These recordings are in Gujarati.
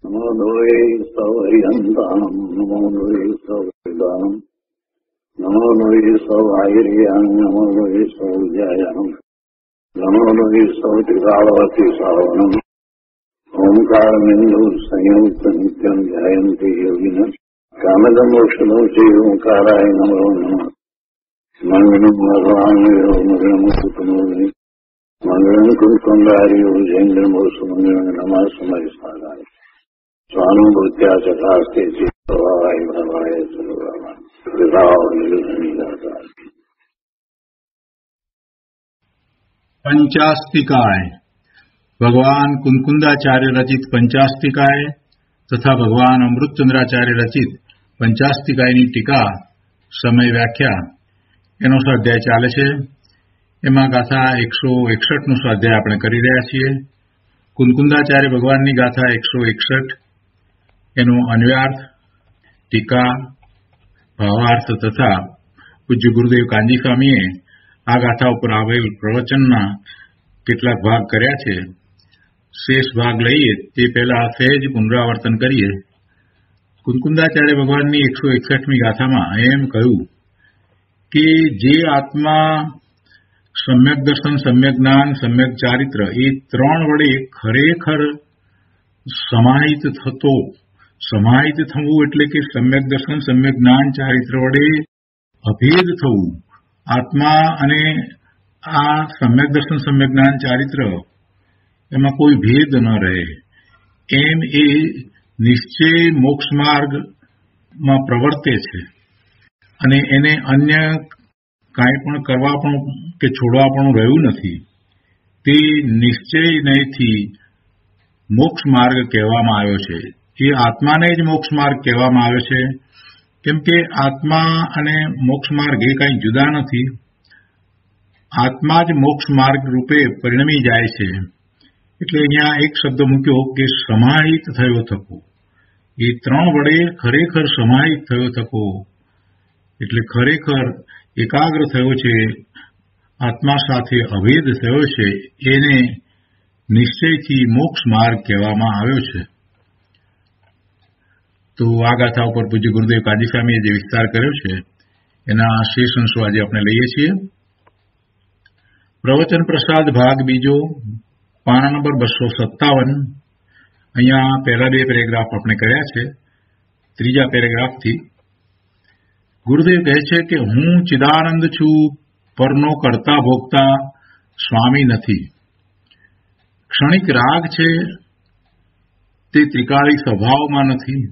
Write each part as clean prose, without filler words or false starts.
નમો દ્વૈ સૌર્યંતામ નમો દ્વૈ સૌર્યદાનમ નમો દ્વૈ સૌર્યામ નમો દ્વૈ સૌર્યામ નમો દ્વૈ સૌત્રિકાળવતી સાવનમ ઓમકારમિંદુ સંયુક્ત નિત્યમ ધ્યાયંતિ યોગિન કામદમોક્ષનો ચૈ ઓંકારાય નમો નમઃ મંગલમ ભગવાન મંગલમ કુટુંબી મંગલમ કુંકુંડાર્યો જૈન્દ્રમો સુમંગલમ નમઃ સમય સાગાય સ્વાનુભૂત્યા ચકાસ્તે ચિત્તવાય ભવાય સર્વમાં વિભાવ નિર્ગુણિદાતા. पंचास्तिकाय भगवान कुंकुंदाचार्य रचित पंचास्तिकाय तथा भगवान अमृतचंद्राचार्य रचित पंचास्तिकायની ટીકા સમય વ્યાખ્યા એનો સ્વાધ્યાય ચાલે છે. એમાં ગાથા 161નું સ્વાધ્યાય આપણે કરી રહ્યા છીએ. કુંકુંદાચાર્ય ભગવાનની ગાથા 161, એનો અન્વયાર્થ, ટીકા, ભાવાર્થ તથા પૂજ્ય ગુરુદેવ કાંજી સ્વામીએ આ ગાથા ઉપર આવેલ પ્રવચનના કેટલાક ભાગ કર્યા છે. શેષ ભાગ લઈએ તે પહેલા સહેજ પુનરાવર્તન કરીએ. કુંકુંદાચાર્ય ભગવાનની 161મી ગાથામાં એમ કહ્યું કે જે આત્મા સમ્યક દર્શન, સમ્યક જ્ઞાન, સમ્યક ચારિત્ર એ ત્રણ વડે ખરેખર સમાહિત થવું એટલે કે સમ્યક દર્શન, સમ્યક જ્ઞાન, ચારિત્ર વડે અભેદ થવું, આત્મા અને આ સમ્યક દર્શન, સમ્યક જ્ઞાન, ચારિત્ર એમાં કોઈ ભેદ ન રહે એમ એ નિશ્ચય મોક્ષ માર્ગમાં પ્રવર્તે છે અને એને અન્ય કાંઈ પણ કરવા પણ કે છોડવા પણ રહ્યું નથી. તે નિશ્ચયથી મોક્ષ માર્ગ કહેવામાં આવ્યો છે. એ આત્માને જ મોક્ષ માર્ગ કહેવામાં આવ્યો છે, કેમ કે આત્મા અને મોક્ષ માર્ગ એ કાંઈ જુદા નથી. આત્મા જ મોક્ષ માર્ગ રૂપે પરિણમી જાય છે. એટલે અહીંયા એક શબ્દ મૂક્યો કે સમાહિત થયો થકો. એ ત્રણ વડે ખરેખર સમાહિત થયો થકો એટલે ખરેખર એકાગ્ર થયો છે, આત્મા સાથે અભેદ થયો છે, એને નિશ્ચયથી મોક્ષ માર્ગ કહેવામાં આવ્યો છે. તો આ ગાથા ઉપર પૂજ્ય ગુરુદેવ કાંજી સ્વામીએ જે વિસ્તાર કર્યો છે એના શેષ અંશો આજે આપણે લઈએ છીએ. પ્રવચન પ્રસાદ ભાગ બીજો, પાના નંબર 257. અહીંયા પહેલા બે પેરેગ્રાફ આપણે કર્યા છે. ત્રીજા પેરેગ્રાફથી ગુરુદેવ કહે છે કે હું ચિદાનંદ છું, પરનો કરતા ભોગતા સ્વામી નથી. ક્ષણિક રાગ છે તે ત્રિકાળી સ્વભાવમાં નથી.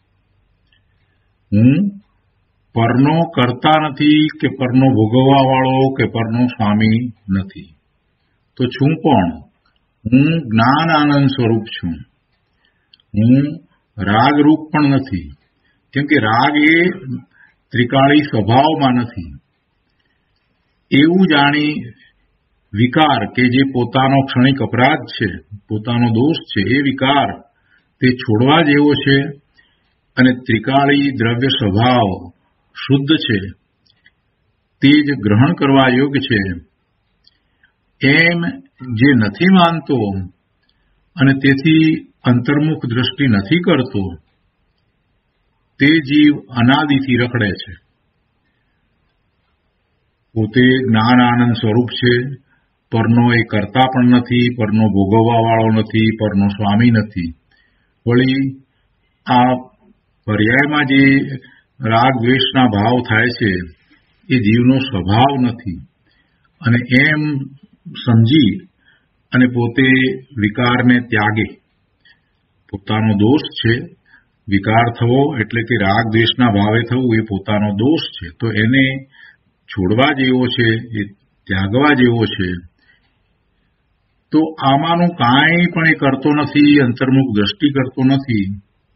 હું પરનો કરતા નથી કે પરનો ભોગવવા વાળો કે પરનો સ્વામી નથી. તો છું કોણ? હું જ્ઞાન આનંદ સ્વરૂપ છું. હું રાગ રૂપ પણ નથી, કેમ કે રાગ એ ત્રિકાળી સ્વભાવમાં નથી. એવું જાણી વિકાર કે જે પોતાનો ક્ષણિક અપરાધ છે, પોતાનો દોષ છે, એ વિકાર તે છોડવા જેવો છે અને ત્રિકાળી દ્રવ્ય સ્વભાવ શુદ્ધ છે, તે જ ગ્રહણ કરવા યોગ્ય છે એમ જે નથી માનતો અને તેથી અંતર્મુખ દ્રષ્ટિ નથી કરતો, તે જીવ અનાદિથી રખડે છે. પોતે જ્ઞાન આનંદ સ્વરૂપ છે, પરનો એ કરતા પણ નથી, પરનો ભોગવવા વાળો નથી, પરનો સ્વામી નથી. વળી આ પર્યાયમાં જે રાગ દ્વેષના ભાવ થાય છે એ જીવનો સ્વભાવ નથી અને એમ સમજી અને પોતે વિકારને ત્યાગે. પોતાનો દોષ છે વિકાર થવો એટલે કે રાગ દ્વેષના ભાવે થવું, એ પોતાનો દોષ છે, તો એને છોડવા જેવો છે, એ ત્યાગવા જેવો છે. તો આમાંનું કાંઈ પણ એ કરતો નથી, અંતર્મુખ દ્રષ્ટિ કરતો નથી.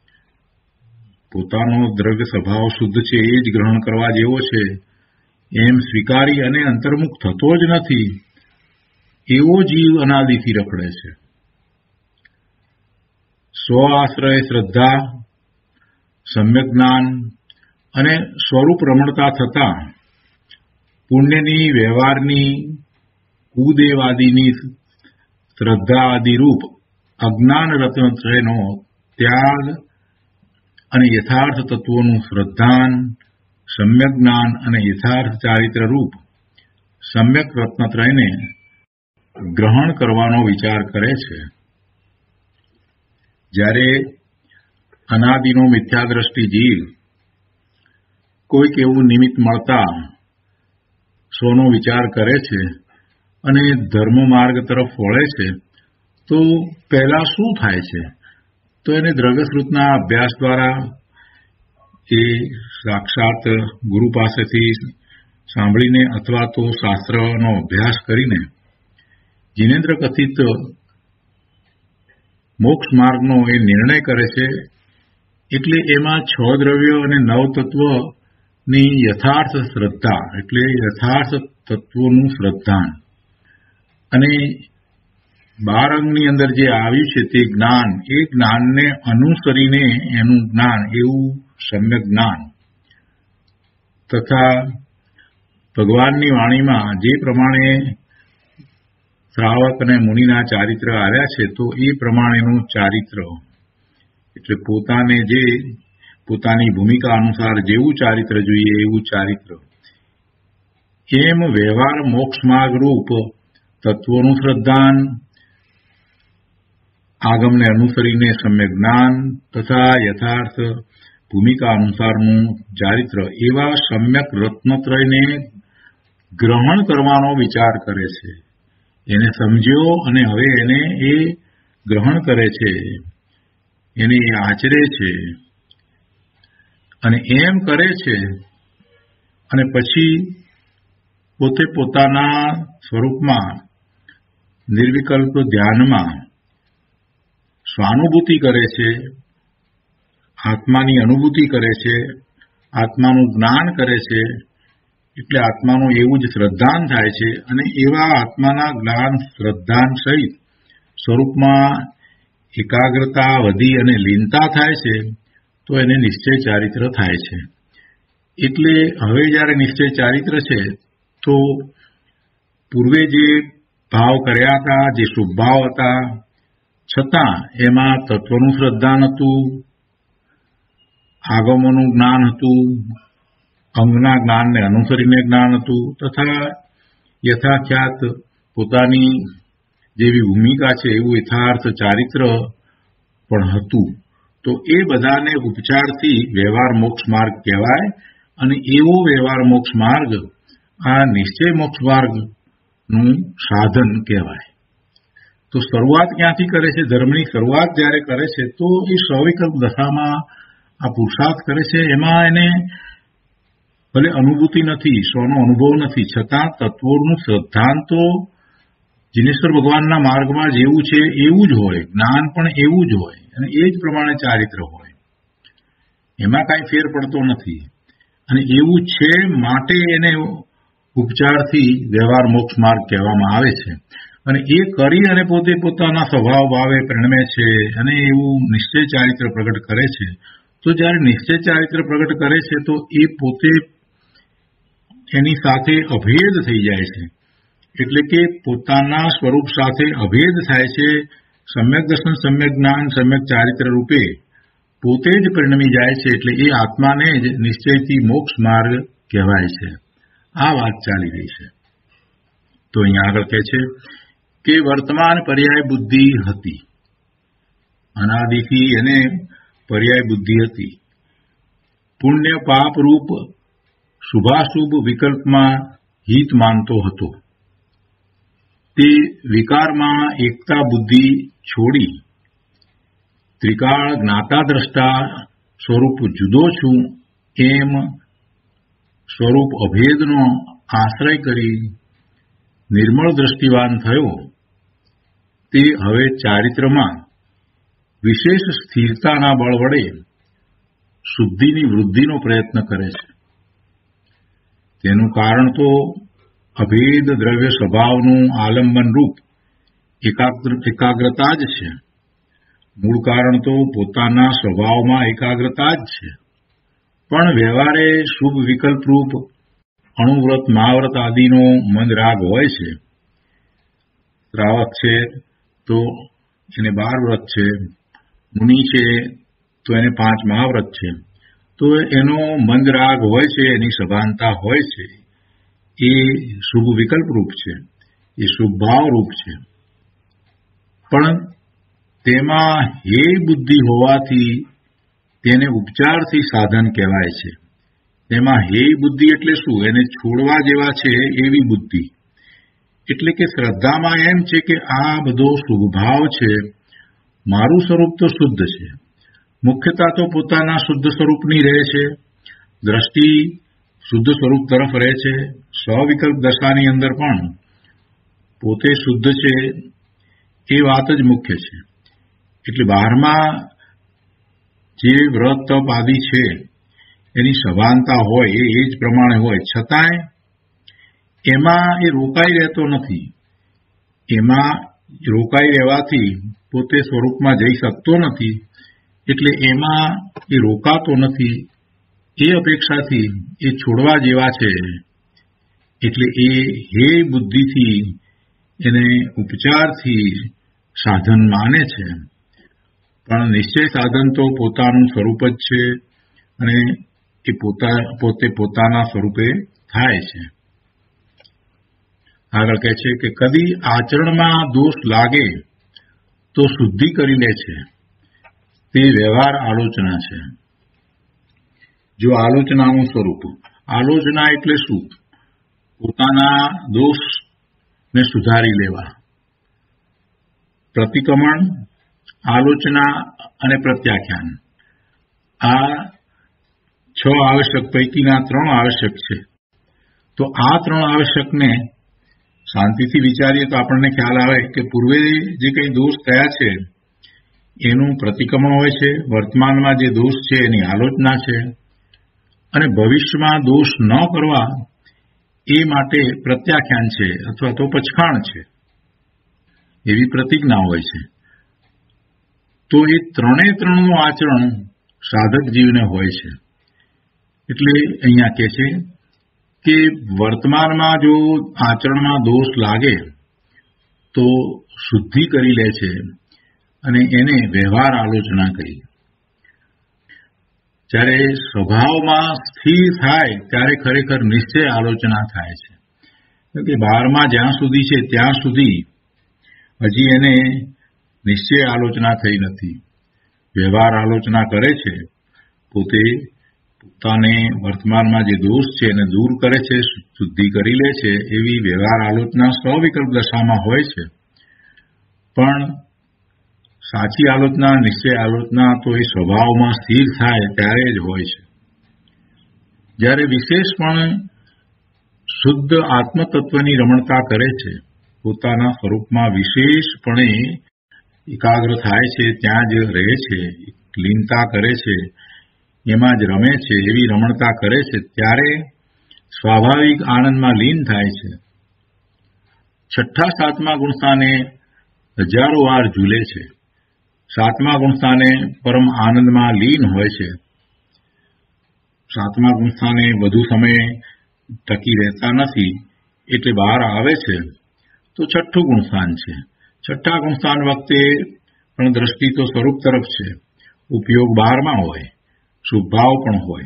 પોતાનો દ્રવ્ય સ્વભાવ શુદ્ધ છે, એ જ ગ્રહણ કરવા જેવો છે એમ સ્વીકારી અને અંતર્મુખ થતો જ નથી. એવો જીવ અનાદિથી રખડે છે. સ્વ આશ્રય શ્રદ્ધા, સમ્યક જ્ઞાન અને સ્વરૂપ રમણતા થતા પુણ્યની, વ્યવહારની, કુદેવાદીની શ્રદ્ધા આદિ રૂપ અજ્ઞાન રત્નત્રયનો ત્યાગ અને યથાર્થ તત્વોનું શ્રદ્ધાન, સમ્યક જ્ઞાન અને યથાર્થ ચારિત્ર રૂપ સમ્યક રત્નત્રયને ગ્રહણ કરવાનો વિચાર કરે છે. જ્યારે અનાદિનો મિથ્યાદ્રષ્ટિ જીવ કોઈક એવું નિમિત્ત મળતા સ્વનો વિચાર કરે છે અને ધર્મ માર્ગ તરફ વળે છે, તો પહેલા શું થાય છે? તો એને દ્રવ્યશ્રુતના અભ્યાસ દ્વારા એ સાક્ષાત ગુરુ પાસેથી સાંભળીને અથવા તો શાસ્ત્રનો અભ્યાસ કરીને જિનેન્દ્ર કથિત મોક્ષ માર્ગનો એ નિર્ણય કરે છે. એટલે એમાં 6 દ્રવ્યો અને 9 તત્વની યથાર્થ શ્રદ્ધા, એટલે યથાર્થ તત્વોનું શ્રદ્ધાન, અને 12 અંગની અંદર જે આવ્યું છે તે જ્ઞાન, એ જ્ઞાનને અનુસરીને એનું જ્ઞાન, એવું સમ્યક જ્ઞાન, તથા ભગવાનની વાણીમાં જે પ્રમાણે શ્રાવક અને મુનિના ચારિત્ર આવ્યા છે, તો એ પ્રમાણેનું ચારિત્ર, એટલે પોતાને જે પોતાની ભૂમિકા અનુસાર જેવું ચારિત્ર જોઈએ એવું ચારિત્ર, એમ વ્યવહાર મોક્ષ માર્ગ રૂપ તત્વોનું શ્રદ્ધાન, આગમને અનુસરીને સમ્યક જ્ઞાન તથા યથાર્થ ભૂમિકા અનુસારનું ચારિત્ર, એવા સમ્યક રત્નત્રયને ગ્રહણ કરવાનો વિચાર કરે છે. એને સમજ્યો અને હવે એને એ ગ્રહણ કરે છે, એને એ આચરે છે, અને એમ કરે છે અને પછી પોતે પોતાના સ્વરૂપમાં નિર્વિકલ્પ ધ્યાનમાં સ્વાનુભૂતિ કરે છે, આત્માની અનુભૂતિ કરે છે, આત્માનું જ્ઞાન કરે છે. એટલે આત્માનું એવું જ શ્રદ્ધાન થાય છે, અને એવા આત્માના જ્ઞાન શ્રદ્ધાન સહિત સ્વરૂપમાં એકાગ્રતા વધી અને લીનતા થાય છે, તો એને નિશ્ચય ચારિત્ર થાય છે. એટલે હવે જ્યારે નિશ્ચય ચારિત્ર છે, તો પૂર્વે જે ભાવ કર્યા હતા, જે શુભ ભાવ હતા, છતાં એમાં તત્વનું શ્રદ્ધાન હતું, આગમોનું જ્ઞાન હતું, અંગના જ્ઞાનને અનુસરીને જ્ઞાન હતું, તથા યથાખ્યાત પોતાની જેવી ભૂમિકા છે એવું યથાર્થ ચારિત્ર પણ હતું. તો એ બધાને ઉપચારથી વ્યવહાર મોક્ષ માર્ગ કહેવાય, અને એવો વ્યવહાર મોક્ષ માર્ગ આ નિશ્ચય મોક્ષ માર્ગનું સાધન કહેવાય. તો શરૂઆત ક્યાંથી કરે છે? ધર્મની શરૂઆત જ્યારે કરે છે, તો એ સવિકલ્પ દશામાં આ પુરુષાર્થ કરે છે. એમાં એને ભલે અનુભૂતિ નથી, સ્વનો અનુભવ નથી, છતાં તત્વોનું શ્રદ્ધાન તો જિનેશ્વર ભગવાનના માર્ગમાં જેવું છે એવું જ હોય, જ્ઞાન પણ એવું જ હોય, અને એ જ પ્રમાણે ચારિત્ર હોય. એમાં કાંઈ ફેર પડતો નથી, અને એવું છે માટે એને ઉપચારથી વ્યવહાર મોક્ષ માર્ગ કહેવામાં આવે છે. અને એ કરી અને પોતે પોતાના સ્વભાવ ભાવે પરિણમે છે, અને એવું નિશ્ચય ચારિત્ર પ્રગટ કરે છે. તો જ્યારે નિશ્ચય ચારિત્ર પ્રગટ કરે છે, તો એ પોતે એની સાથે અભેદ થઈ જાય છે. એટલે કે પોતાના સ્વરૂપ સાથે અભેદ થાય છે. સમ્યક દર્શન, સમ્યક જ્ઞાન, સમ્યક ચારિત્ર રૂપે પોતે જ પરિણમી જાય છે. એટલે એ આત્માને જ નિશ્ચયથી મોક્ષ માર્ગ કહેવાય છે. આ વાત ચાલી રહી છે. તો અહીંયા આગળ કહે છે કે વર્તમાન પર્યાય બુદ્ધિ હતી, અનાદિથી એને પર્યાય બુદ્ધિ હતી. પુણ્ય પાપ રૂપ શુભાશુભ વિકલ્પમાં હિત માનતો હતો. તે વિકારમાં એકતા બુદ્ધિ છોડી ત્રિકાળ જ્ઞાતા દ્રષ્ટા સ્વરૂપ જુદો છું એમ સ્વરૂપ અભેદનો આશ્રય કરી નિર્મળ દ્રષ્ટિવાન થયો. તે હવે ચારિત્રમાં વિશેષ સ્થિરતાના બળ વડે શુદ્ધિની વૃદ્ધિનો પ્રયત્ન કરે છે. તેનું કારણ તો અભેદ દ્રવ્ય સ્વભાવનું આલંબન રૂપ એકાગ્રતા જ છે. મૂળ કારણ તો પોતાના સ્વભાવમાં એકાગ્રતા જ છે. પણ વ્યવહારે શુભ વિકલ્પ રૂપ અણુવ્રત, મહાવ્રત આદિનો મંદ રાગ હોય છે. શ્રાવક છે તો એને 12 વ્રત છે, મુનિ છે તો એને 5 મહાવ્રત છે, તો એનો મંદ રાગ હોય છે, એની સભાનતા હોય છે, એ શુભ વિકલ્પ રૂપ છે, એ શુભ ભાવ રૂપ છે. પણ તેમાં હે બુદ્ધિ હોવાથી તેને ઉપચારથી સાધન કહેવાય છે. તેમાં હે બુદ્ધિ એટલે શું? એને છોડવા જેવા છે એવી બુદ્ધિ. એટલે કે શ્રદ્ધામાં એમ છે કે આ બધો શુભ ભાવ છે, મારું સ્વરૂપ તો શુદ્ધ છે, મુખ્યતા તો પોતાના શુદ્ધ સ્વરૂપની રહે છે, દ્રષ્ટિ શુદ્ધ સ્વરૂપ તરફ રહે છે, સ્વવિકલ્પ દશાની અંદર પણ પોતે શુદ્ધ છે એ વાત જ મુખ્ય છે. એટલે બહારમાં જે વ્રત તપ આદિ છે એની સભાનતા હોય એ જ પ્રમાણે હોય, છતાંય એમાં એ રોકાઈ રહેતો નથી. એમાં રોકાઈ રહેવાથી પોતે સ્વરૂપમાં જઈ શકતો નથી, એટલે એમાં એ રોકાતો નથી. એ અપેક્ષાથી એ છોડવા જેવા છે, એટલે એ હે બુદ્ધિથી એને ઉપચારથી સાધન માને છે. પણ નિશ્ચય સાધન તો પોતાનું સ્વરૂપ જ છે અને એ પોતે પોતાના સ્વરૂપે થાય છે. આગળ કહે છે કે કદી આચરણમાં દોષ લાગે તો શુદ્ધિ કરી લે છે, તે વ્યવહાર આલોચના છે. જો આલોચનાનું સ્વરૂપ, આલોચના એટલે શું? પોતાના દોષને સુધારી લેવા. પ્રતિક્રમણ, આલોચના અને પ્રત્યાખ્યાન, આ 6 આવશ્યક પૈકીના 3 આવશ્યક છે. તો આ 3 આવશ્યકને શાંતિથી વિચારીએ તો આપણને ખ્યાલ આવે કે પૂર્વે જે કંઈ દોષ થયા છે એનું પ્રતિક્રમણ હોય છે, વર્તમાનમાં જે દોષ છે એની આલોચના છે, અને ભવિષ્યમાં દોષ ન કરવા એ માટે પ્રત્યાખ્યાન છે અથવા તો પછાણ છે, એવી પ્રતિજ્ઞા હોય છે. તો એ 3નું આચરણ સાધક જીવને હોય છે. એટલે અહીંયા કહે છે કે વર્તમાનમાં જો આચરણમાં દોષ લાગે તો શુદ્ધિ કરી લે છે અને એને વ્યવહાર આલોચના કહી. જ્યારે સ્વભાવમાં સ્થિર થાય ત્યારે ખરેખર નિશ્ચય આલોચના થાય છે. કે બહારમાં જ્યાં સુધી છે ત્યાં સુધી હજી એને નિશ્ચય આલોચના થઈ નથી. વ્યવહાર આલોચના કરે છે, પોતે પોતાને વર્તમાનમાં જે દોષ છે એને દૂર કરે છે, શુદ્ધિ કરી લે છે, એવી વ્યવહાર આલોચના સ્વવિકલ્પ દશામાં હોય છે. પણ સાચી આલોચના, નિશ્ચય આલોચના તો એ સ્વભાવમાં સ્થિર થાય ત્યારે જ હોય છે. જ્યારે વિશેષપણે શુદ્ધ આત્મતત્વની રમણતા કરે છે, પોતાના સ્વરૂપમાં વિશેષપણે એકાગ્ર થાય છે, ત્યાં જ રહે છે, લીનતા કરે છે, એમાં જ રમે છે, એવી રમણતા કરે છે, ત્યારે સ્વાભાવિક આનંદમાં લીન થાય છે. 6ઠા 7મા ગુણસ્થાને હજારો વાર ઝૂલે છે, 7મા ગુણસ્થાને પરમ આનંદમાં લીન હોય છે, 7મા ગુણસ્થાને વધુ સમય ટકી રહેતા નથી એટલે બહાર આવે છે. તો 6ઠ્ઠું ગુણસ્થાન છે. 6ઠ્ઠા ગુણસ્થાન વખતે પણ દ્રષ્ટિ તો સ્વરૂપ તરફ છે, ઉપયોગ બહારમાં હોય, શુભભાવ પણ હોય,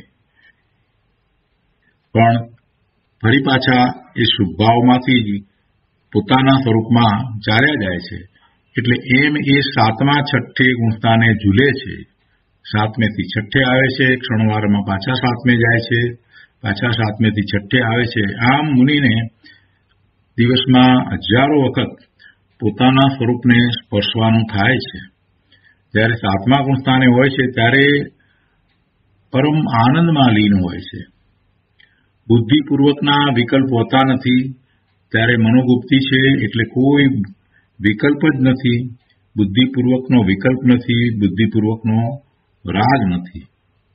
પણ ફરી પાછા એ શુભભાવમાંથી જ પોતાના સ્વરૂપમાં ચાલ્યા જાય છે. એટલે એમ એ 7મા 6ઠ્ઠે ગુણસ્થાને ઝૂલે છે, 7મેથી 6ઠ્ઠે આવે છે, ક્ષણવારમાં પાછા 7મે જાય છે, પાછા 7મેથી 6ઠ્ઠે આવે છે. આમ મુનિને દિવસમાં હજારો વખત પોતાના સ્વરૂપને સ્પર્શવાનું થાય છે. જ્યારે 7મા ગુણસ્થાને હોય છે ત્યારે પરમ આનંદમાં લીન હોય છે. બુદ્ધિપૂર્વકના વિકલ્પ હોતા નથી, ત્યારે મનોગુપ્તિ છે એટલે કોઈ વિકલ્પ જ નથી, બુદ્ધિપૂર્વકનો વિકલ્પ નથી, બુદ્ધિપૂર્વકનો રાગ નથી.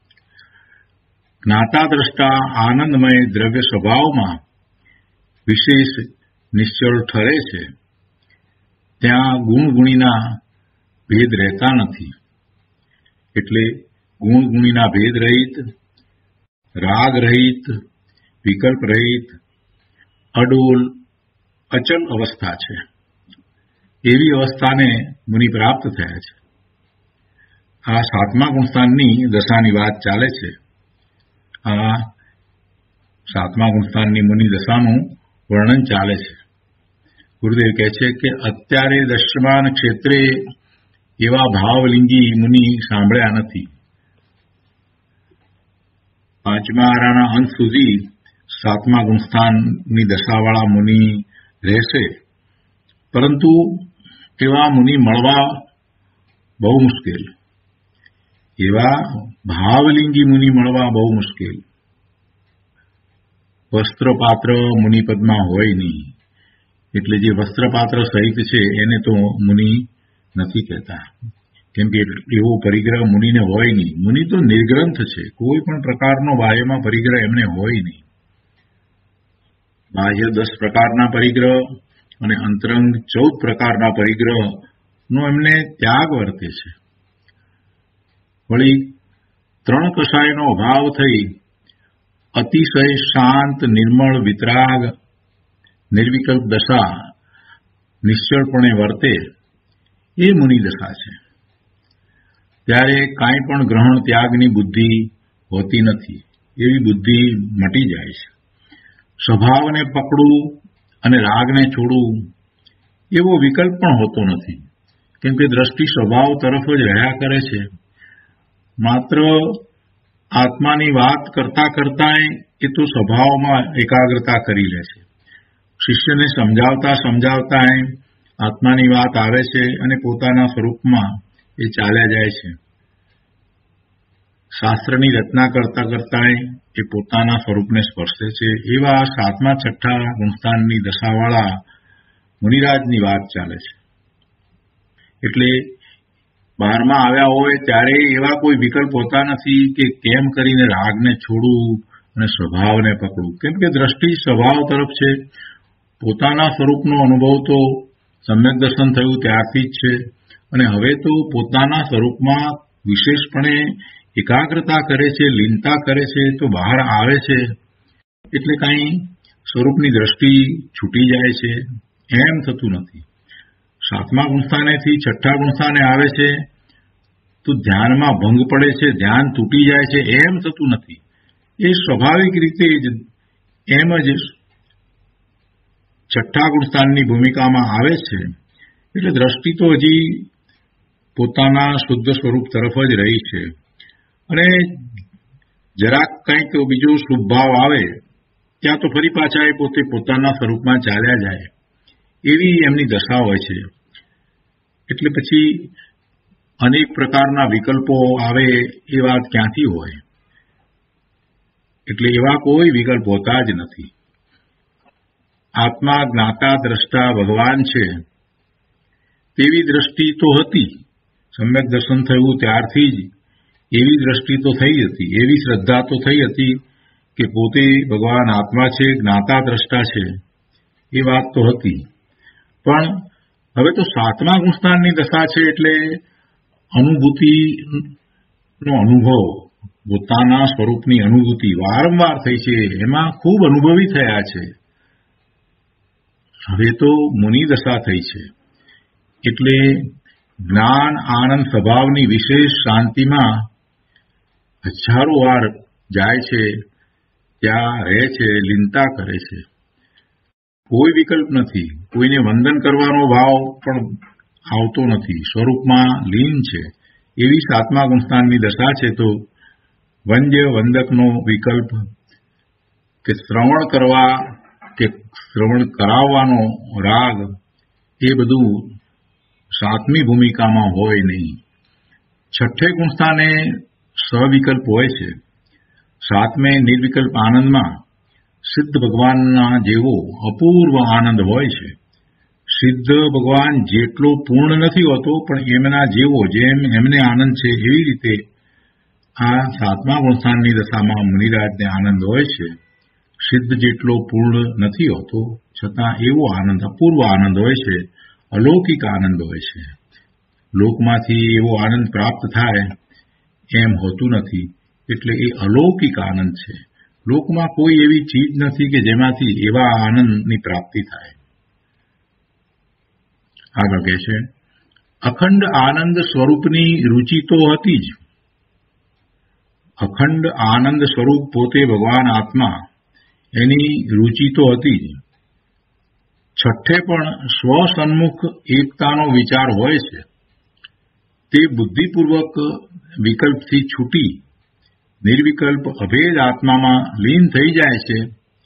જ્ઞાતા દ્રષ્ટા આનંદમય દ્રવ્ય સ્વભાવમાં વિશેષ નિશ્ચળ ઠરે છે, ત્યાં ગુણગુણીના ભેદ રહેતા નથી. એટલે ગુણગુણીના ભેદ રહિત, રાગ રહિત, વિકલ્પ રહિત, અડોલ અચલ અવસ્થા છે. એવી અવસ્થાને મુનિ પ્રાપ્ત થયા છે. આ સાતમા ગુણસ્થાનની દશાની વાત ચાલે છે. આ સાતમા ગુણસ્થાનની મુનિ દશાનું વર્ણન ચાલે છે. ગુરુદેવ કહે છે કે અત્યારે દશ્યમાન ક્ષેત્રે એવા ભાવલિંગી મુનિ સાંભળ્યા નથી. પાંચમા આરાના અંત સુધી સાતમા ગુણસ્થાનની દશાવાળા મુનિ રહેશે, પરંતુ એવા મુનિ મળવા બહુ મુશ્કેલ. એવા ભાવલિંગી મુનિ મળવા બહુ મુશ્કેલ. વસ્ત્રપાત્ર મુનિપદમાં હોય નહીં, એટલે જે વસ્ત્રપાત્ર સહિત છે એને તો મુનિ નથી કહેતા, કેમ કે એવો પરિગ્રહ મુનિને હોય નહીં. મુનિ તો નિર્ગ્રંથ છે, કોઈ પણ પ્રકારનો બાહ્યમાં પરિગ્રહ એમને હોય નહીં. બાહ્ય 10 પ્રકારના પરિગ્રહ અને અંતરંગ 14 પ્રકારના પરિગ્રહનો એમને ત્યાગ વર્તે છે. વળી 3 કષાયનો અભાવ થઈ અતિશય શાંત નિર્મળ વિતરાગ નિર્વિકલ્પ દશા નિશ્ચળપણે વર્તે એ મુનિ દશા છે. ત્યારે કાંઈ પણ ગ્રહણ ત્યાગની બુદ્ધિ હોતી નથી. એવી બુદ્ધિ મટી જાય છે. સ્વભાવને પકડવું અને રાગને છોડવું એવો વિકલ્પ પણ હોતો નથી, કેમ કે દ્રષ્ટિ સ્વભાવ તરફ જ રહ્યા કરે છે. માત્ર આત્માની વાત કરતા કરતા એ તો સ્વભાવમાં એકાગ્રતા કરી લે છે. શિષ્યને સમજાવતા સમજાવતા આત્માની વાત આવે છે અને પોતાના સ્વરૂપમાં એ ચાલ્યા જાય છે. શાસ્ત્રની રચના કરતા કરતા એ પોતાના સ્વરૂપને સ્પર્શે છે. એવા સાતમા છઠ્ઠા ગુણસ્થાનની દશાવાળા મુનિરાજની વાત ચાલે છે. એટલે 12માં આવ્યા હોય ત્યારે એવા કોઈ વિકલ્પ હોતા નથી કે કેમ કરીને રાગને છોડવું અને સ્વભાવને પકડવું, કેમ કે દ્રષ્ટિ સ્વભાવ તરફ છે. પોતાના સ્વરૂપનો અનુભવ તો સમ્યક દર્શન થયું ત્યારથી જ છે, અને હવે તો પોતાના સ્વરૂપમાં વિશેષપણે એકાગ્રતા કરે છે, લીનતા કરે છે, તો બહાર આવે છે એટલે કાંઈ સ્વરૂપની દ્રષ્ટિ છૂટી જાય છે એમ થતું નથી. સાતમા ગુણસ્થાનેથી છઠ્ઠા ગુણસ્થાને આવે છે તો ધ્યાનમાં ભંગ પડે છે, ધ્યાન તૂટી જાય છે એમ થતું નથી. એ સ્વાભાવિક રીતે જ એમ જ છઠ્ઠા ગુણસ્થાનની ભૂમિકામાં આવે છે. એટલે દ્રષ્ટિ તો હજી પોતાના શુદ્ધ સ્વરૂપ તરફ જ રહી છે, અને જરાક કંઈક બીજો શુભ ભાવ આવે ત્યાં તો ફરી પાછા એ પોતે પોતાના સ્વરૂપમાં ચાલ્યા જાય, એવી એમની દશા હોય છે. એટલે પછી અનેક પ્રકારના વિકલ્પો આવે એ વાત ક્યાંથી હોય? એટલે એવા કોઈ વિકલ્પ હોતા જ નથી. આત્મા જ્ઞાતા દ્રષ્ટા ભગવાન છે તેવી દ્રષ્ટિ તો હતી. સમ્યક દર્શન થયું ત્યારથી જ એવી દ્રષ્ટિ તો થઈ હતી, એવી શ્રદ્ધા તો થઈ હતી કે પોતે ભગવાન આત્મા છે, જ્ઞાતા દ્રષ્ટા છે, એ વાત તો હતી. પણ હવે તો સાતમા ગુણસ્થાનની દશા છે એટલે અનુભૂતિનો અનુભવ, પોતાના સ્વરૂપની અનુભૂતિ વારંવાર થઈ છે, એમાં ખૂબ અનુભવી થયા છે. હવે તો મુનિ દશા થઈ છે એટલે જ્ઞાન આનંદ સ્વભાવની વિશેષ શાંતિમાં હજારો વાર જાય છે, ત્યાં રહે છે, લીનતા કરે છે. કોઈ વિકલ્પ નથી, કોઈને વંદન કરવાનો ભાવ પણ આવતો નથી, સ્વરૂપમાં લીન છે. એવી સાતમા ગુણસ્થાનની દશા છે તો વંદ્ય વંદકનો વિકલ્પ કે શ્રવણ કરવા કે શ્રવણ કરાવવાનો રાગ એ બધું સાતમી ભૂમિકામાં હોય નહીં. છઠ્ઠે ગુણસ્થાને સવિકલ્પ હોય છે. સાતમે નિર્વિકલ્પ આનંદમાં સિદ્ધ ભગવાનના જેવો અપૂર્વ આનંદ હોય છે. સિદ્ધ ભગવાન જેટલો પૂર્ણ નથી હોતો પણ એમના જેવો જેમ એમને આનંદ છે એવી રીતે આ સાતમા ગુણસ્થાનની દશામાં મુનિરાજને આનંદ હોય છે. સિદ્ધ જેટલો પૂર્ણ નથી હોતો છતાં એવો આનંદ, અપૂર્વ આનંદ હોય છે, અલૌકિક આનંદ હોય છે. લોકમાંથી એવો આનંદ પ્રાપ્ત થાય એમ હોતું નથી, એટલે એ અલૌકિક આનંદ છે. લોકમાં કોઈ એવી ચીજ નથી કે જેમાંથી એવા આનંદની પ્રાપ્તિ થાય. આગળ કહે છે અખંડ આનંદ સ્વરૂપની રુચિ તો હતી જ. અખંડ આનંદ સ્વરૂપ પોતે ભગવાન આત્મા, એની રુચિ તો હતી જ. છઠ્ઠે પણ સ્વસન્મુખ એકતાનો વિચાર હોય છે. તે બુદ્ધિપૂર્વક વિકલ્પથી છૂટી નિર્વિકલ્પ અભેદ આત્મામાં લીન થઈ જાય છે.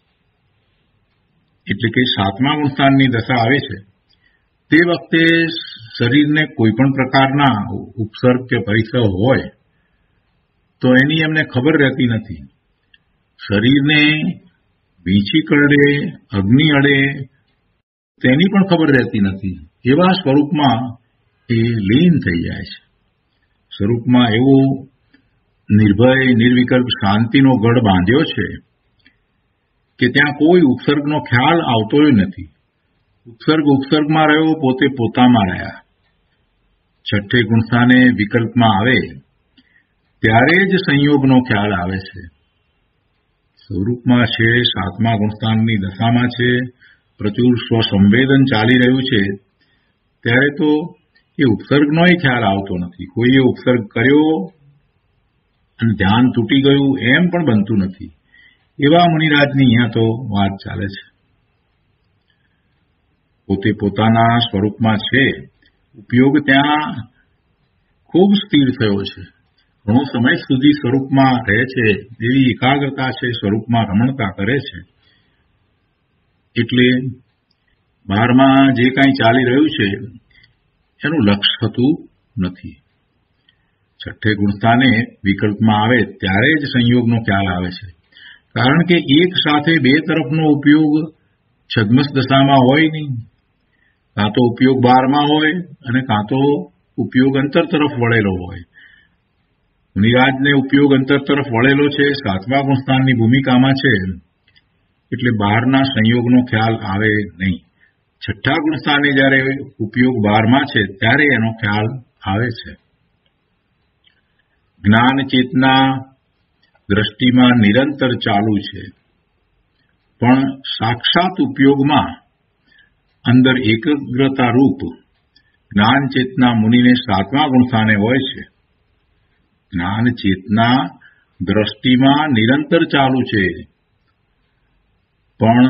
એટલે કે સાતમા ગુણસ્થાનની દશા આવે છે તે વખતે શરીરને કોઈ પણ પ્રકારના ઉપસર્ગ કે પરિસર હોય તો એની એમને ખબર રહેતી નથી. શરીરને વીંછી કરડે, અગ્નિ અડે તેની પણ ખબર રહેતી નથી. એવા સ્વરૂપમાં એ લીન થઈ જાય છે. સ્વરૂપમાં એવો નિર્ભય નિર્વિકલ્પ શાંતિનો ગઢ બાંધ્યો છે કે ત્યાં કોઈ ઉપસર્ગનો ખ્યાલ આવતો નથી. ઉપસર્ગમાં રહ્યો, પોતે પોતામાં રહ્યા. છઠ્ઠે ગુણસ્થાને વિકલ્પમાં આવે ત્યારે જ સંયોગનો ખ્યાલ આવે છે. સ્વરૂપમાં છે, સાતમા ગુણસ્થાનની દશામાં છે, પ્રચુર સ્વસંવેદન ચાલી રહ્યું છે, ત્યારે તો એ ઉપસર્ગનોય ખ્યાલ આવતો નથી. કોઈએ ઉપસર્ગ કર્યો અને ધ્યાન તૂટી ગયું એમ પણ બનતું નથી. એવા મુનિરાજની અહીંયા તો વાત ચાલે છે. પોતે પોતાના સ્વરૂપમાં છે, ઉપયોગ ત્યાં ખૂબ સ્થિર થયો છે. ઘણો સમય સુધી સ્વરૂપમાં રહે છે, એવી એકાગ્રતા છે, સ્વરૂપમાં રમણતા કરે છે. એટલે બહારમાં જે કાંઈ ચાલી રહ્યું છે એનું લક્ષ્ય થતું નથી. છઠ્ઠે ગુણસ્થાને વિકલ્પમાં આવે ત્યારે જ સંયોગનો ખ્યાલ આવે છે. કારણ કે એક સાથે બે તરફનો ઉપયોગ છદ્મસ દશામાં હોય નહીં. કાં તો ઉપયોગ બહારમાં હોય અને કાં તો ઉપયોગ અંતર તરફ વળેલો હોય. મુનિરાજને ઉપયોગ અંતર તરફ વળેલો છે, સાતમા ગુણસ્થાનની ભૂમિકામાં છે, એટલે બહારના સંયોગનો ખ્યાલ આવે નહીં. છઠ્ઠા ગુણસ્થાને જ્યારે ઉપયોગ બહારમાં છે ત્યારે એનો ખ્યાલ આવે છે. જ્ઞાન ચેતના દ્રષ્ટિમાં નિરંતર ચાલુ છે, પણ સાક્ષાત ઉપયોગમાં અંદર એકાગ્રતા રૂપ જ્ઞાન ચેતના મુનિને સાતમા ગુણસ્થાને હોય છે. જ્ઞાન ચેતના દ્રષ્ટિમાં નિરંતર ચાલુ છે, પણ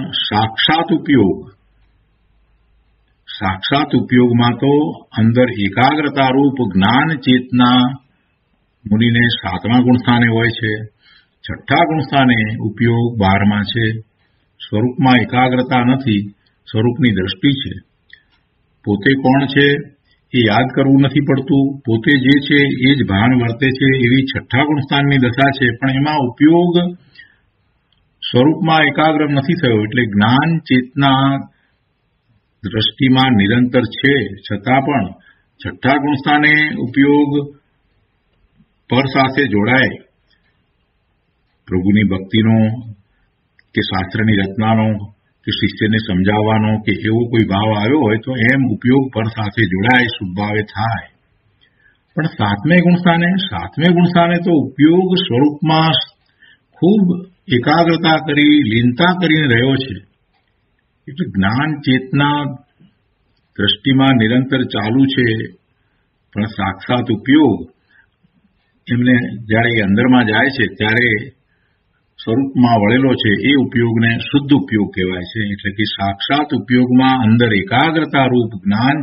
સાક્ષાત ઉપયોગમાં તો અંદર એકાગ્રતા રૂપ જ્ઞાન ચેતના મુનિને સાતમા ગુણસ્થાને હોય છે. છઠ્ઠા ગુણસ્થાને ઉપયોગ બહારમાં છે. સ્વરૂપમાં એકાગ્રતા નથી, સ્વરૂપની દ્રષ્ટિ છે. પોતે કોણ છે એ યાદ કરવું નથી પડતું. પોતે જે છે એ જ ભાન વર્તે છે. એવી છઠ્ઠા ગુણસ્થાનની દશા છે, પણ એમાં ઉપયોગ સ્વરૂપમાં એકાગ્ર નથી થયો. એટલે જ્ઞાન ચેતના દ્રષ્ટિમાં નિરંતર છે, છતાં પણ છઠ્ઠા ગુણસ્થાને ઉપયોગ પર સાથે જોડાય, પ્રભુની ભક્તિનો કે શાસ્ત્રની રચનાનો કે શિષ્યને સમજાવવાનો કે એવો કોઈ ભાવ આવ્યો હોય તો એમ ઉપયોગ પર સાથે જોડાય, શુભભાવે થાય. પણ સાતમે ગુણસ્થાને તો ઉપયોગ સ્વરૂપમાં ખૂબ એકાગ્રતા કરી, લીનતા કરીને રહ્યો છે. એટલે જ્ઞાન ચેતના દ્રષ્ટિમાં નિરંતર ચાલુ છે, પણ સાક્ષાત ઉપયોગ એમને જ્યારે અંદરમાં જાય છે ત્યારે સ્વરૂપમાં વળેલો છે. એ ઉપયોગને શુદ્ધ ઉપયોગ કહેવાય છે. એટલે કે સાક્ષાત ઉપયોગમાં અંદર એકાગ્રતા રૂપ જ્ઞાન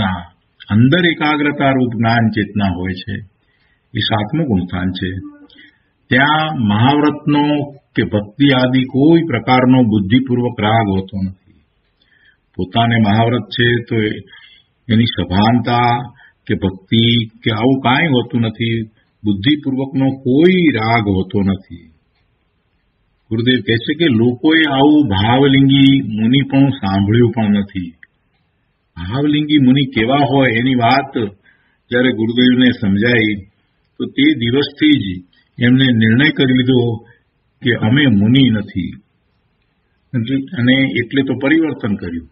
ચેતના હોય છે. એ સાતમું ગુણસ્થાન છે. ત્યાં મહાવ્રતનો કે ભક્તિ આદિ કોઈ પ્રકારનો બુદ્ધિપૂર્વક રાગ હોતો નથી. પોતાને મહાવ્રત છે તો એની સભાનતા કે ભક્તિ કે આવું કાંઈ હોતું નથી. બુદ્ધિપૂર્વકનો કોઈ રાગ હોતો નથી. ગુરુદેવ કહે છે કે લોકોએ આવું ભાવલિંગી મુનિ પણ સાંભળ્યું પણ નથી. ભાવલિંગી મુનિ કેવા હોય એની વાત જ્યારે ગુરુદેવને સમજાઈ તો તે દિવસથી જ એમને નિર્ણય કરી લીધો કે અમે મુનિ નથી, અને એટલે તો પરિવર્તન કર્યું.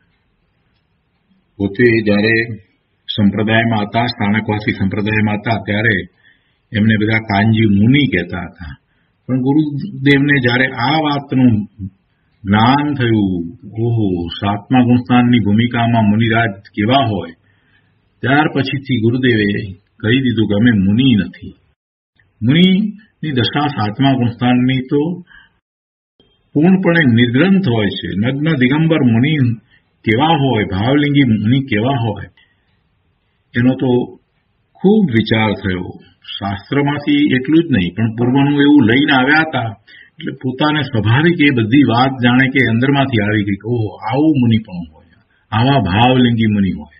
પોતે જ્યારે સંપ્રદાયમાં હતા, સ્થાનકવાસી સંપ્રદાયમાં હતા, ત્યારે એમને બધા કાનજી મુનિ કહેતા હતા. પણ ગુરુદેવને જ્યારે આ વાતનું જ્ઞાન થયું, ઓહો, સાતમા ગુણસ્થાનની ભૂમિકામાં મુનિરાજ કેવા હોય, ત્યાર પછીથી ગુરુદેવે કહી દીધું કે અમે મુનિ નથી. મુનિની દશા સાતમા ગુણસ્થાનની તો પૂર્ણપણે નિર્ગ્રંથ હોય છે. નગ્ન દિગંબર મુનિ કેવા હોય, ભાવલિંગી મુનિ કેવા હોય, એનો તો ખૂબ વિચાર થયો. શાસ્ત્રમાંથી એટલું જ નહીં પણ પૂર્વનું એવું લઈને આવ્યા હતા એટલે પોતાને સ્વાભાવિક એ બધી વાત જાણે કે અંદરમાંથી આવી ગઈ કે ઓહો, આવું મુનિ પણ હોય, આવા ભાવલિંગી મુનિ હોય.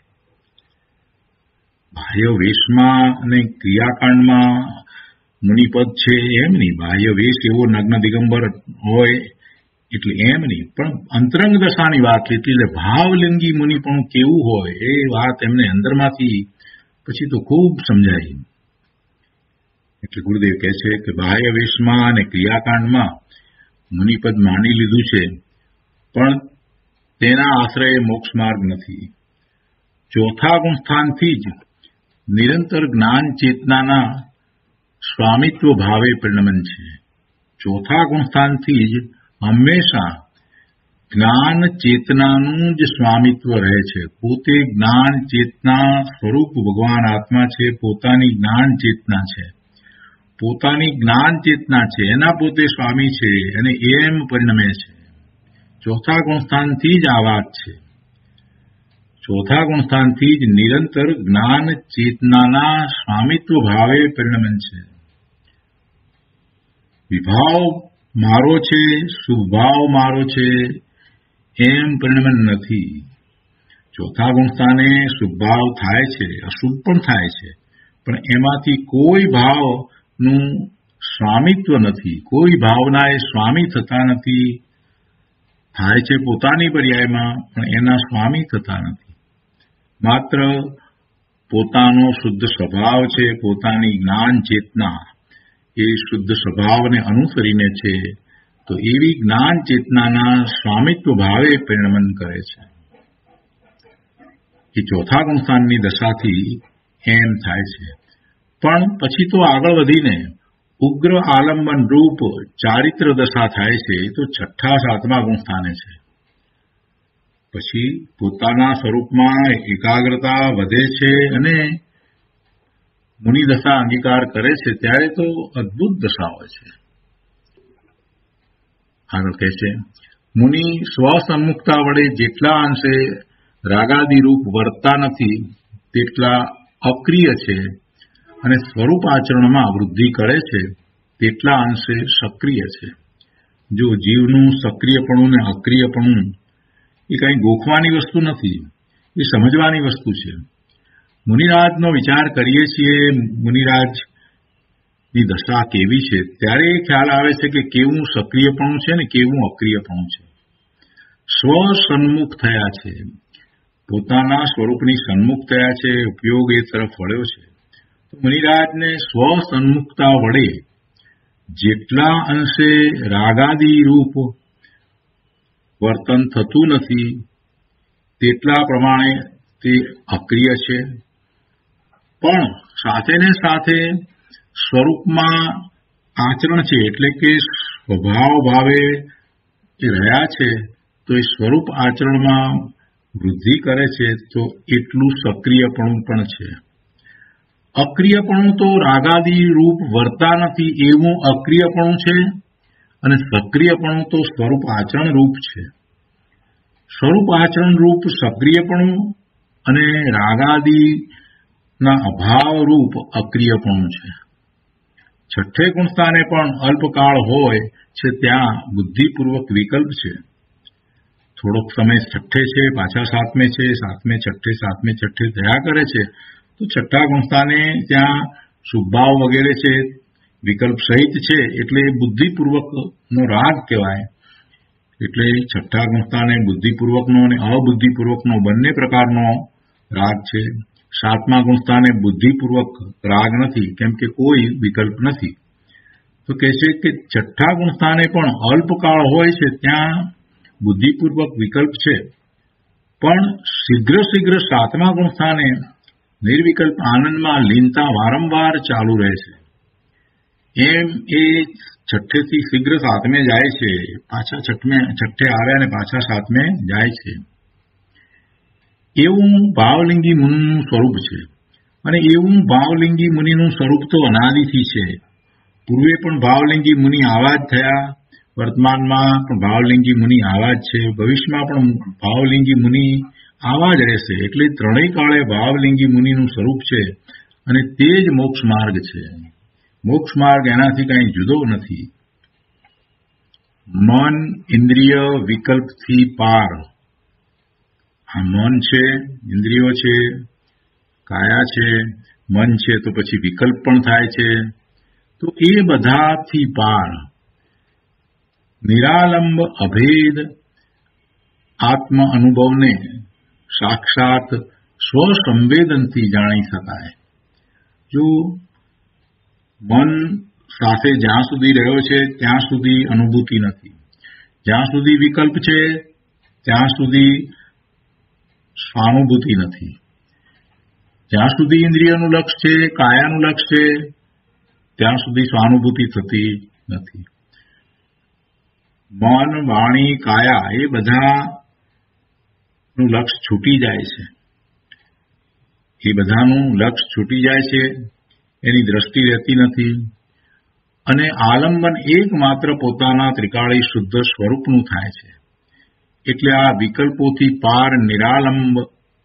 બાહ્ય વેશમાં અને ક્રિયાકાંડમાં મુનિપદ છે એમ નહીં, બાહ્ય વેશ એવો નગ્ન દિગંબર હોય એટલે એમ નહીં, પણ અંતરંગ દશાની વાત એટલે ભાવલિંગી મુનિ પણ કેવું હોય એ વાત એમને અંદરમાંથી પછી તો ખૂબ સમજાય. એટલે ગુરુદેવ કહે છે કે બાહ્ય વેશમાં અને ક્રિયાકાંડમાં મુનિપદ માની લીધું છે પણ તેના આશ્રયે મોક્ષ માર્ગ નથી. ચોથા ગુણસ્થાનથી જ નિરંતર જ્ઞાન ચેતનાના સ્વામિત્વ ભાવે પરિણમન છે. ચોથા ગુણસ્થાનથી જ હંમેશા જ્ઞાન ચેતનાનું જ સ્વામિત્વ રહે છે. પોતે જ્ઞાન ચેતના સ્વરૂપ ભગવાન આત્મા છે, પોતાની જ્ઞાન ચેતના છે, પોતાની જ્ઞાન ચેતના છે, એના પોતે સ્વામી છે અને એમ પરિણમે છે. ચોથા ગુણસ્થાનથી જ આ વાત છે. ચોથા ગુણસ્થાનથી જ નિરંતર જ્ઞાન ચેતનાના સ્વામિત્વ ભાવે પરિણમન છે. વિભાવ મારો છે, શુભભાવ મારો છે એમ પરિણમન નથી. ચોથા ગુણસ્થાને શુભભાવ થાય છે, અશુભ પણ થાય છે, પણ એમાંથી કોઈ ભાવનું સ્વામિત્વ નથી, કોઈ ભાવના એ સ્વામી થતા નથી. થાય છે પોતાની પર્યાયમાં પણ એના સ્વામી થતા નથી. માત્ર પોતાનો શુદ્ધ સ્વભાવ છે, પોતાની જ્ઞાન ચેતના એ શુદ્ધ સ્વભાવને અનુસરીને છે તો એવી જ્ઞાન ચેતનાના સ્વામિત્વ ભાવે પરિણમન કરે છે. એ ચોથા ગુણસ્થાનની દશાથી એમ થાય છે. પણ પછી તો આગળ વધીને ઉગ્ર આલંબન રૂપ ચારિત્ર દશા થાય છે. એ તો છઠ્ઠા સાતમા ગુણસ્થાને છે. પછી પોતાના સ્વરૂપમાં એકાગ્રતા વધે છે અને મુનિ દશા અંગીકાર કરે છે ત્યારે તો અદભુત દશા હોય છે. આગળ કહે છે મુનિ સ્વસન્મુખતા વડે જેટલા અંશે રાગાદી રૂપ વર્તતા નથી તેટલા અક્રિય છે અને સ્વરૂપ આચરણમાં વૃદ્ધિ કરે છે તેટલા અંશે સક્રિય છે. જો જીવનું સક્રિયપણું ને અક્રિયપણું એ કંઈ ગોખવાની વસ્તુ નથી, એ સમજવાની વસ્તુ છે. મુનિરાજનો વિચાર કરીએ છીએ, મુનિરાજની દશા કેવી છે ત્યારે એ ખ્યાલ આવે છે કે કેવું સક્રિયપણું છે ને કેવું અક્રિયપણું છે. સ્વ સન્મુખ થયા છે, પોતાના સ્વરૂપની સન્મુખ થયા છે, ઉપયોગ એ તરફ વળ્યો છે. મુનિરાજને સ્વ સન્મુખતા વડે જેટલા અંશે રાગાદી રૂપ વર્તન થતું નથી તેટલા પ્રમાણે તે અક્રિય છે. પણ સાથે ને સાથે સ્વરૂપમાં આચરણ છે એટલે કે સ્વભાવ ભાવે રહ્યા છે તો એ સ્વરૂપ આચરણમાં વૃદ્ધિ કરે છે તો એટલું સક્રિયપણું પણ છે. અક્રિયપણું તો રાગાદી રૂપ વર્તા નથી એવું અક્રિયપણું છે અને સક્રિયપણું તો સ્વરૂપ આચરણ રૂપ છે. સ્વરૂપ આચરણ રૂપ સક્રિયપણું અને રાગાદીના અભાવ રૂપ અક્રિયપણું છે. છઠ્ઠે ગુણસ્થાને પણ અલ્પકાળ હોય છે ત્યાં બુદ્ધિપૂર્વક વિકલ્પ છે. થોડોક સમય છઠ્ઠે છે, પાછા સાતમે છે, સાતમે છઠ્ઠે, સાતમે છઠ્ઠે થયા કરે છે તો છઠ્ઠા ગુણસ્થાને ત્યાં શુભભાવ વગેરે છે, વિકલ્પ સહિત છે એટલે બુદ્ધિપૂર્વકનો રાગ કહેવાય. એટલે છઠ્ઠા ગુણસ્થાને બુદ્ધિપૂર્વકનો અને અબુદ્ધિપૂર્વકનો બંને પ્રકારનો રાગ છે. સાતમા ગુણસ્થાને બુદ્ધિપૂર્વક રાગ નથી કેમ કે કોઈ વિકલ્પ નથી. તો કહે છે કે છઠ્ઠા ગુણસ્થાને પણ અલ્પકાળ હોય છે ત્યાં બુદ્ધિપૂર્વક વિકલ્પ છે, પણ શીઘ્ર સાતમા ગુણસ્થાને નિર્વિકલ્પ આનંદમાં લીનતા વારંવાર ચાલુ રહે છે. એમ એ છઠ્ઠેથી શીઘ્ર સાતમે જાય છે, પાછા છઠ્ઠે આવે અને પાછા સાતમે જાય છે. એવું ભાવલિંગી મુનિનું સ્વરૂપ છે. અને એવું ભાવલિંગી મુનિનું સ્વરૂપ તો અનાદિથી છે. પૂર્વે પણ ભાવલિંગી મુનિ આવા જ થયા, વર્તમાનમાં પણ ભાવલિંગી મુનિ આવા જ છે, ભવિષ્યમાં પણ ભાવલિંગી મુનિ આવા જ રહેશે. એટલે ત્રણેય કાળે ભાવલિંગી મુનિનું સ્વરૂપ છે અને તે જ મોક્ષ માર્ગ છે. મોક્ષ માર્ગ એનાથી કંઈ જુદો નથી. મન ઇન્દ્રિય વિકલ્પથી પાર. આ મન છે, ઇન્દ્રિયો છે, કાયા છે, મન છે, તો પછી વિકલ્પ પણ થાય છે. તો એ બધાથી પાર નિરાલંબ અભેદ આત્મ અનુભવને સાક્ષાત સ્વસંવેદનથી જાણી શકાય. જો મન સાથે જ્યાં સુધી રહ્યો છે ત્યાં સુધી અનુભૂતિ નથી, જ્યાં સુધી વિકલ્પ છે ત્યાં સુધી સ્વાનુભૂતિ નથી, જ્યાં સુધી ઇન્દ્રિયનું લક્ષ છે, કાયાનું લક્ષ છે, ત્યાં સુધી સ્વાનુભૂતિ થતી નથી. મન, વાણી, કાયા એ બધાનું લક્ષ છૂટી જાય છે. એ બધાનું લક્ષ છૂટી જાય છે, એની દ્રષ્ટિ રહેતી નથી અને આલંબન એકમાત્ર પોતાના ત્રિકાળી શુદ્ધ સ્વરૂપનું થાય છે. એટલે આ વિકલ્પોથી પાર નિરાલંબ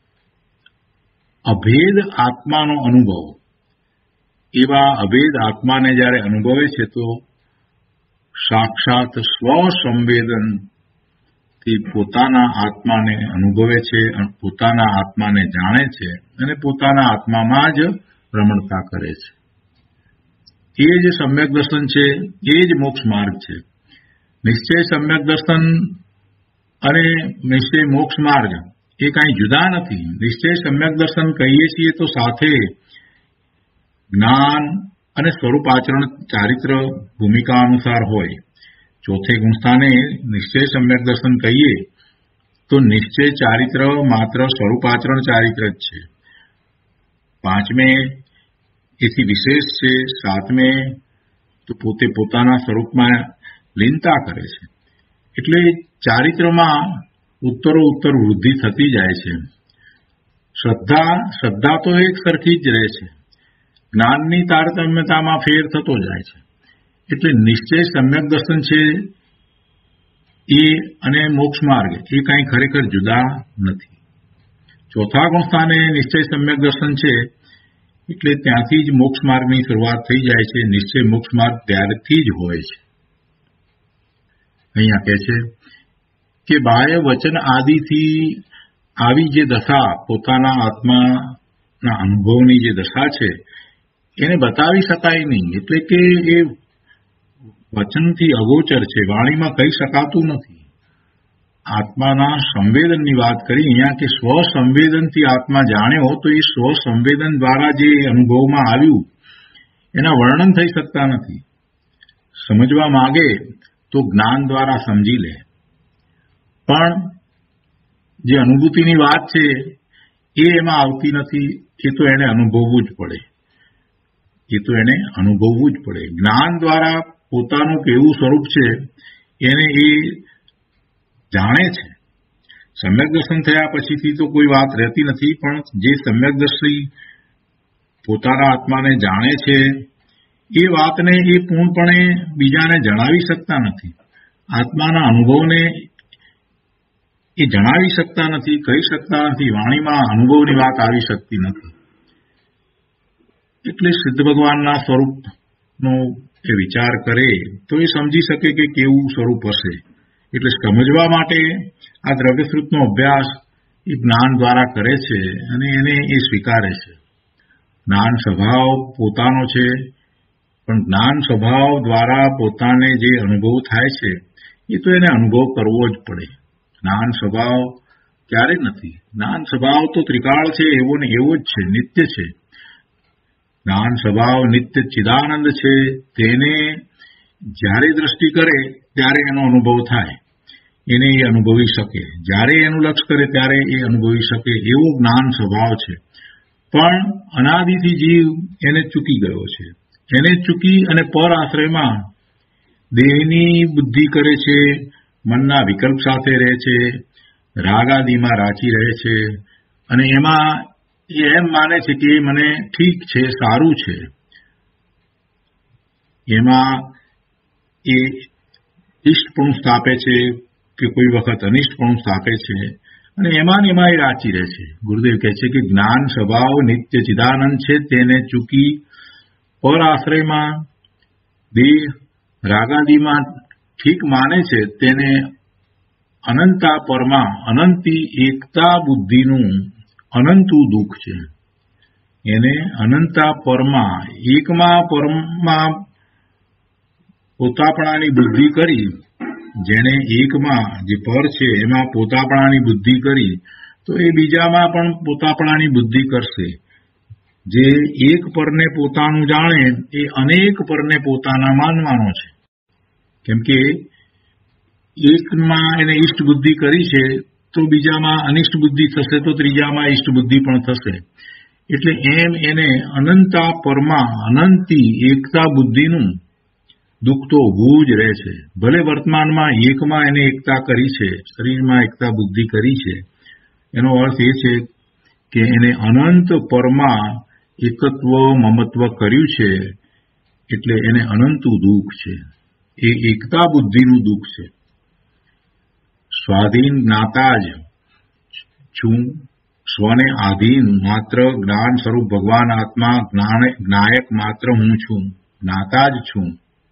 અભેદ આત્માનો અનુભવ, એવા અભેદ આત્માને જ્યારે અનુભવે છે તો સાક્ષાત સ્વસંવેદનથી પોતાના આત્માને અનુભવે છે, પોતાના આત્માને જાણે છે અને પોતાના આત્મામાં જ રમણતા કરે છે. એ જ સમ્યક દર્શન છે, એ જ મોક્ષ માર્ગ છે. નિશ્ચય સમ્યક દર્શન અને નિશ્ચય મોક્ષ માર્ગ એ કાંઈ જુદા નથી. નિશ્ચય સમ્યક દર્શન કહીએ છીએ તો સાથે જ્ઞાન અને સ્વરૂપ આચરણ ચારિત્ર ભૂમિકા અનુસાર હોય. ચોથે ગુણસ્થાને નિશ્ચય સમ્યક દર્શન કહીએ તો નિશ્ચય ચારિત્ર માત્ર સ્વરૂપ આચરણ ચારિત્ર જ છે. પાંચમે એથી વિશેષ છે, સાતમે તો પોતે પોતાના સ્વરૂપમાં લીનતા કરે છે. એટલે ચારિત્રમાં ઉત્તરોત્તર વૃદ્ધિ થતી જાય છે. શ્રદ્ધા તો એક સરખી જ રહે છે, જ્ઞાનની તારતમ્યતામાં ફેર થતો જાય છે. એટલે નિશ્ચય સમ્યક દર્શન છે એ અને મોક્ષ માર્ગ એ કંઈ ખરેખર જુદા નથી. ચોથા ગુણસ્થાને નિશ્ચય સમ્યક દર્શન છે એટલે ત્યાંથી જ મોક્ષ માર્ગની શરૂઆત થઈ જાય છે. નિશ્ચય મોક્ષ માર્ગ ત્યારથી જ હોય છે. અહીંયા કહે છે કે બાહ્ય વચન આદિથી આવી જે દશા, પોતાના આત્માના અનુભવની જે દશા છે એને બતાવી શકાય નહીં. એટલે કે એ વચનથી અગોચર છે, વાણીમાં કહી શકાતું નથી. આત્માના સંવેદનની વાત કરી અહીંયા કે સ્વસંવેદનથી આત્મા જાણ્યો તો એ સ્વસંવેદન દ્વારા જે અનુભવમાં આવ્યું એના વર્ણન થઈ શકતા નથી. સમજવા માંગે તો જ્ઞાન દ્વારા સમજી લે, પણ જે અનુભૂતિની વાત છે એ એમાં આવતી નથી. એ તો એને અનુભવવું જ પડે, જ્ઞાન દ્વારા પોતાનું કેવું સ્વરૂપ છે એને એ જાણે છે. સમ્યક દર્શન થયા પછીથી તો કોઈ વાત રહેતી નથી, પણ જે સમ્યકદર્શી પોતાના આત્માને જાણે છે એ વાતને એ પૂર્ણપણે બીજાને જણાવી શકતા નથી. આત્માના અનુભવને એ જણાવી શકતા નથી, કહી શકતા નથી. વાણીમાં અનુભવની વાત આવી શકતી નથી. એટલે સિદ્ધ ભગવાનના સ્વરૂપનો એ વિચાર કરે તો એ સમજી શકે કે કેવું સ્વરૂપ હશે. એટલે સમજવા માટે આ દ્રવ્યશ્રુતનો અભ્યાસ એ જ્ઞાન દ્વારા કરે છે અને એને એ સ્વીકારે છે. જ્ઞાન સ્વભાવ પોતાનો છે, પણ જ્ઞાન સ્વભાવ દ્વારા પોતાને જે અનુભવ થાય છે એ તો એને અનુભવ કરવો જ પડે. જ્ઞાન સ્વભાવ ક્યારે નથી. જ્ઞાન સ્વભાવ તો ત્રિકાળ છે, એવો ને એવો જ છે, નિત્ય છે. જ્ઞાન સ્વભાવ નિત્ય ચિદાનંદ છે. તેને જ્યારે દ્રષ્ટિ કરે ત્યારે એનો અનુભવ થાય, એને એ અનુભવી શકે. જ્યારે એનું લક્ષ કરે ત્યારે એ અનુભવી શકે એવો જ્ઞાન સ્વભાવ છે. પણ અનાદિથી જીવ એને ચૂકી ગયો છે. એને ચૂકી અને પર આશ્રયમાં દેહની બુદ્ધિ કરે છે, મનના વિકલ્પ સાથે રહે છે, રાગ આદિમાં રાચી રહે છે અને એમાં એ એમ માને છે કે મને ઠીક છે, સારું છે. એમાં એ ઇષ્ટપણું સ્થાપે છે કે કોઈ વખત અનિષ્ટપણું સ્થાપે છે અને એમાં ને એમાં એ રાચી રહે છે. ગુરુદેવ કહે છે કે જ્ઞાન સ્વભાવ નિત્ય ચિદાનંદ છે, તેને ચૂકી પર આશ્રયમાં દેહ રાગાદીમાં ઠીક માને છે, તેને અનંતા પરમાં અનંતી એકતા બુદ્ધિનું અનંતું દુઃખ છે. એને અનંતા પરમાં એકમાં પરમાં પોતાપણાની બુદ્ધિ કરી, જેણે એકમાં જે પર છે એમાં પોતાપણાની બુદ્ધિ કરી તો એ બીજામાં પણ પોતાપણાની બુદ્ધિ કરશે. જે એક પરને પોતાનું જાણે એ અનેક પરને પોતાના માનવાનો છે. કેમ કે એકમાં એને ઇષ્ટ બુદ્ધિ કરી છે તો બીજામાં અનિષ્ટ બુદ્ધિ થશે, તો ત્રીજામાં ઇષ્ટ બુદ્ધિ પણ થશે. એટલે એમ એને અનંતા પરમાં અનંતી એકતા બુદ્ધિનું દુઃખ તો ઊભું જ રહે છે. ભલે વર્તમાનમાં એકમાં એને એકતા કરી છે, શરીરમાં એકતા બુદ્ધિ કરી છે, એનો અર્થ એ છે કે એને અનંત પરમાં એકત્વ મમત્વ કર્યું છે, એટલે એને અનંતું દુઃખ છે. એ એકતા બુદ્ધિનું દુઃખ છે. સ્વાધીન જ્ઞાતા જ છું, સ્વને આધીન માત્ર જ્ઞાન સ્વરૂપ ભગવાન આત્મા જ્ઞાયક માત્ર હું છું, જ્ઞાતા જ છું.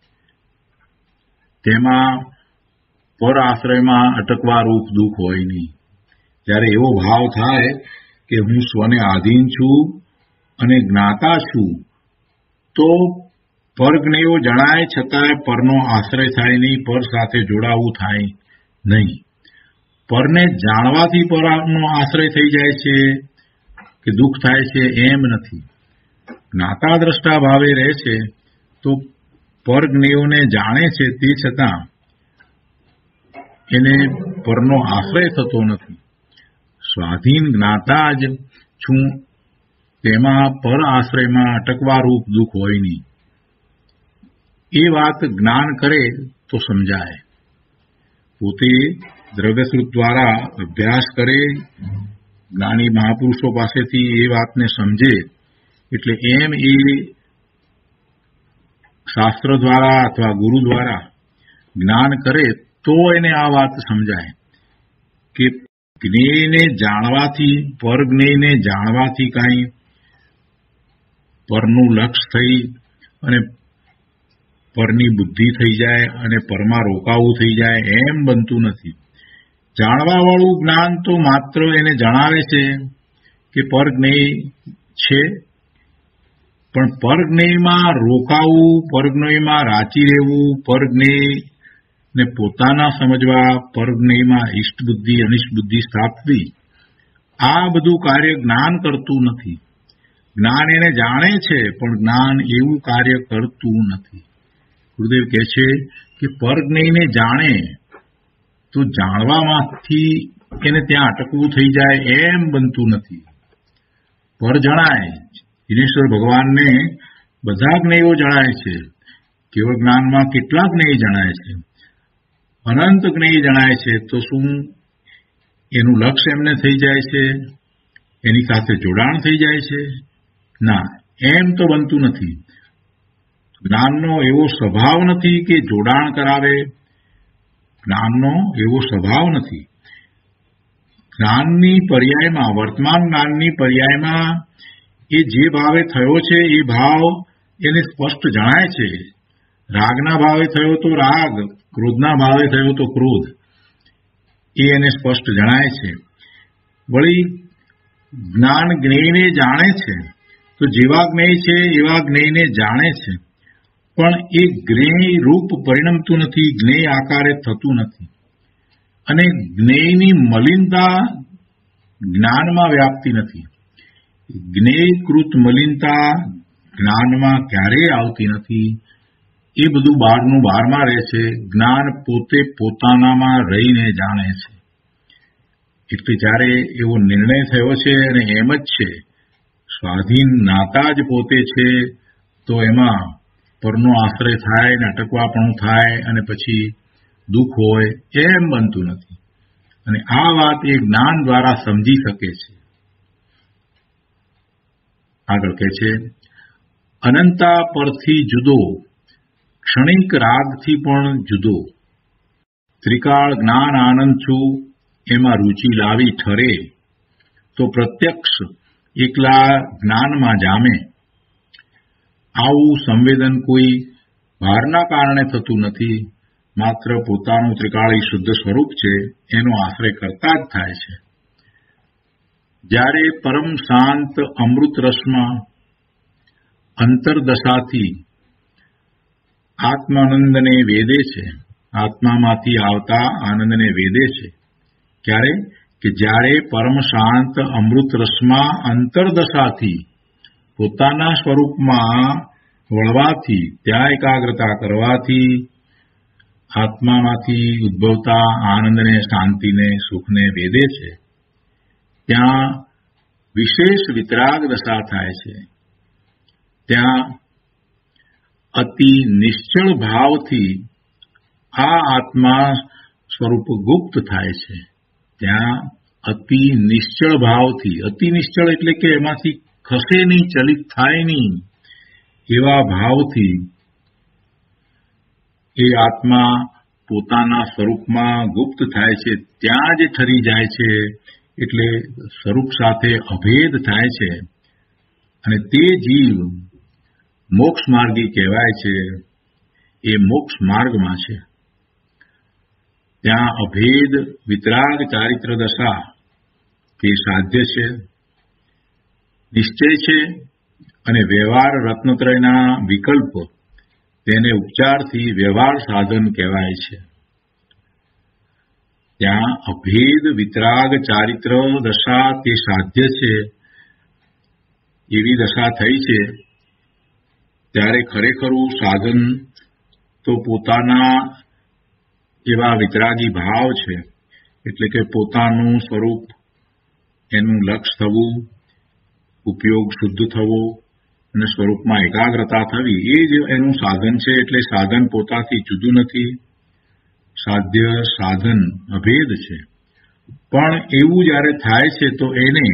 તેમાં પર આશ્રયમાં અટકવા રૂપ દુઃખ હોય નહીં. જ્યારે એવો ભાવ થાય કે હું સ્વને આધીન છું અને જ્ઞાતા છું, તો પરજ્ઞેયો જણાય છતાંય પરનો આશ્રય થાય નહીં, પર સાથે જોડાવું થાય નહીં. પરને જાણવાથી પરનો આશ્રય થઈ જાય છે કે દુઃખ થાય છે એમ નથી. જ્ઞાતા દ્રષ્ટા ભાવે રહે છે તો પરજ્ઞેયોને જાણે છે, તે છતાં એને પરનો આશ્રય થતો નથી. સ્વાધીન જ્ઞાતા જ છું, તેમાં પર આશ્રયમાં અટકવા રૂપ દુઃખ હોય નહીં. એ વાત જ્ઞાન કરે તો સમજાય. પોતે દ્રવ્યશ્રુત દ્વારા અભ્યાસ કરે, જ્ઞાની મહાપુરુષો પાસેથી એ વાતને સમજે, એટલે એમ એ શાસ્ત્ર દ્વારા અથવા ગુરુ દ્વારા જ્ઞાન કરે તો એને આ વાત સમજાય કે જ્ઞેયને જાણવાથી, પરજ્ઞેયને જાણવાથી કાંઈ પરનું લક્ષ્ય થઈ અને પરની બુદ્ધિ થઈ જાય અને પરમાં રોકાવું થઈ જાય એમ બનતું નથી. જાણવાવાળું જ્ઞાન તો માત્ર એને જણાવે છે કે પરજ્ઞેય છે, પણ પરજ્ઞેયમાં રોકાવું, પરજ્ઞેયમાં રાચી રહેવું, પરજ્ઞેયને પોતાના સમજવા, પરજ્ઞેયમાં ઇષ્ટ બુદ્ધિ અનિષ્ટ બુદ્ધિ સ્થાપવી, આ બધું કાર્ય જ્ઞાન કરતું નથી. જ્ઞાન એને જાણે છે પણ જ્ઞાન એવું કાર્ય કરતું નથી. ગુરુદેવ કહે છે કે પરજ્ઞેયને જાણે તો જાણવામાંથી એને ત્યાં અટકવું થઈ જાય એમ બનતું નથી. પર જણાય, દિનેશ્વર ભગવાનને બધા જ્ઞેયો જણાય છે. કેવળ જ્ઞાનમાં કેટલા જ્ઞેય જણાય છે? અનંત જ્ઞેય જણાય છે. તો શું એનું લક્ષ્ય એમને થઈ જાય છે? એની સાથે જોડાણ થઈ જાય છે? ના, એમ તો બનતું નથી. જ્ઞાનનો એવો સ્વભાવ નથી કે જોડાણ કરાવે. જ્ઞાનનો એવો સ્વભાવ નથી. જ્ઞાનની પર્યાયમાં, વર્તમાન જ્ઞાનની પર્યાયમાં એ જે ભાવે થયો છે એ ભાવ એને સ્પષ્ટ જણાય છે. રાગના ભાવે થયો તો રાગ, ક્રોધના ભાવે થયો તો ક્રોધ, એ એને સ્પષ્ટ જણાય છે. વળી જ્ઞાન જ્ઞેયને જાણે છે, તો જેવા જ્ઞેય છે એવા જ્ઞેયને જાણે છે, પણ એ જ્ઞેય રૂપ પરિણમતું નથી, જ્ઞેય આકારે થતું નથી. અને જ્ઞેયની મલિનતા જ્ઞાનમાં વ્યાપતી નથી. જ્ઞેયકૃત મલિનતા જ્ઞાનમાં ક્યારેય આવતી નથી. એ બધું બહારનું બહારમાં રહે છે. જ્ઞાન પોતે પોતાનામાં રહીને જાણે છે. એટલે જ્યારે એવો નિર્ણય થયો છે અને એમ જ છે, સ્વાધીન જ્ઞાતા જ પોતે છે, તો એમાં પરનો આશ્રય થાય ને અટકવાપણું થાય અને પછી દુઃખ હોય એમ બનતું નથી. અને આ વાત એ જ્ઞાન દ્વારા સમજી શકે છે. આગળ કહે છે, અનંતા પરથી જુદો, ક્ષણિક રાગથી પણ જુદો, ત્રિકાળ જ્ઞાન આનંદ છું એમાં રુચિ લાવી ઠરે, તો પ્રત્યક્ષ એકલા જ્ઞાનમાં જામે. આવું સંવેદન કોઈ ભારના કારણે થતું નથી, માત્ર પોતાનું ત્રિકાળી શુદ્ધ સ્વરૂપ છે એનો આશ્રય કરતા જ થાય છે. જ્યારે પરમ શાંત અમૃત રસમાં અંતરદશાથી આત્માનંદને વેદે છે, આત્મામાંથી આવતા આનંદને વેદે છે. ક્યારે? કે જ્યારે પરમ શાંત અમૃત રસમાં અંતરદશાથી પોતાના સ્વરૂપમાં વળવાથી, ત્યાં એકાગ્રતા કરવાથી આત્મામાંથી ઉદ્ભવતા આનંદને, શાંતિને, સુખને વેદે છે. ત્યાં વિશેષ વિતરાગ દશા થાય છે. ત્યાં અતિ નિશ્ચળ ભાવથી આ આત્મા સ્વરૂપ ગુપ્ત થાય છે. ત્યાં અતિ નિશ્ચળ ભાવથી, અતિ નિશ્ચળ એટલે કે એમાંથી ખસે નહીં, ચલિત થાય નહીં, એવા ભાવથી એ આત્મા પોતાના સ્વરૂપમાં ગુપ્ત થાય છે. ત્યાં જ ઠરી જાય છે. એટલે સ્વરૂપ સાથે અભેદ થાય છે અને તે જીવ મોક્ષ માર્ગી કહેવાય છે. એ મોક્ષ માર્ગમાં છે. ત્યાં અભેદ વિતરાગ ચારિત્ર દશા તે સાધ્ય છે, નિશ્ચય છે અને વ્યવહાર રત્નત્રયના વિકલ્પ તેને ઉપચારથી વ્યવહાર સાધન કહેવાય છે. ત્યાં અભેદ વિતરાગ ચારિત્ર દશા તે સાધ્ય છે. એવી દશા થઈ છે ત્યારે ખરેખરું સાધન તો પોતાના એવા વિતરાગી ભાવ છે. એટલે કે પોતાનું સ્વરૂપ, એનું લક્ષ થવું, ઉપયોગ શુદ્ધ થવો અને સ્વરૂપમાં એકાગ્રતા થવી, એ જ એનું સાધન છે. એટલે સાધન પોતાથી જુદું નથી. સાધ્ય સાધન અભેદ છે. પણ એવું જ્યારે થાય છે તો એને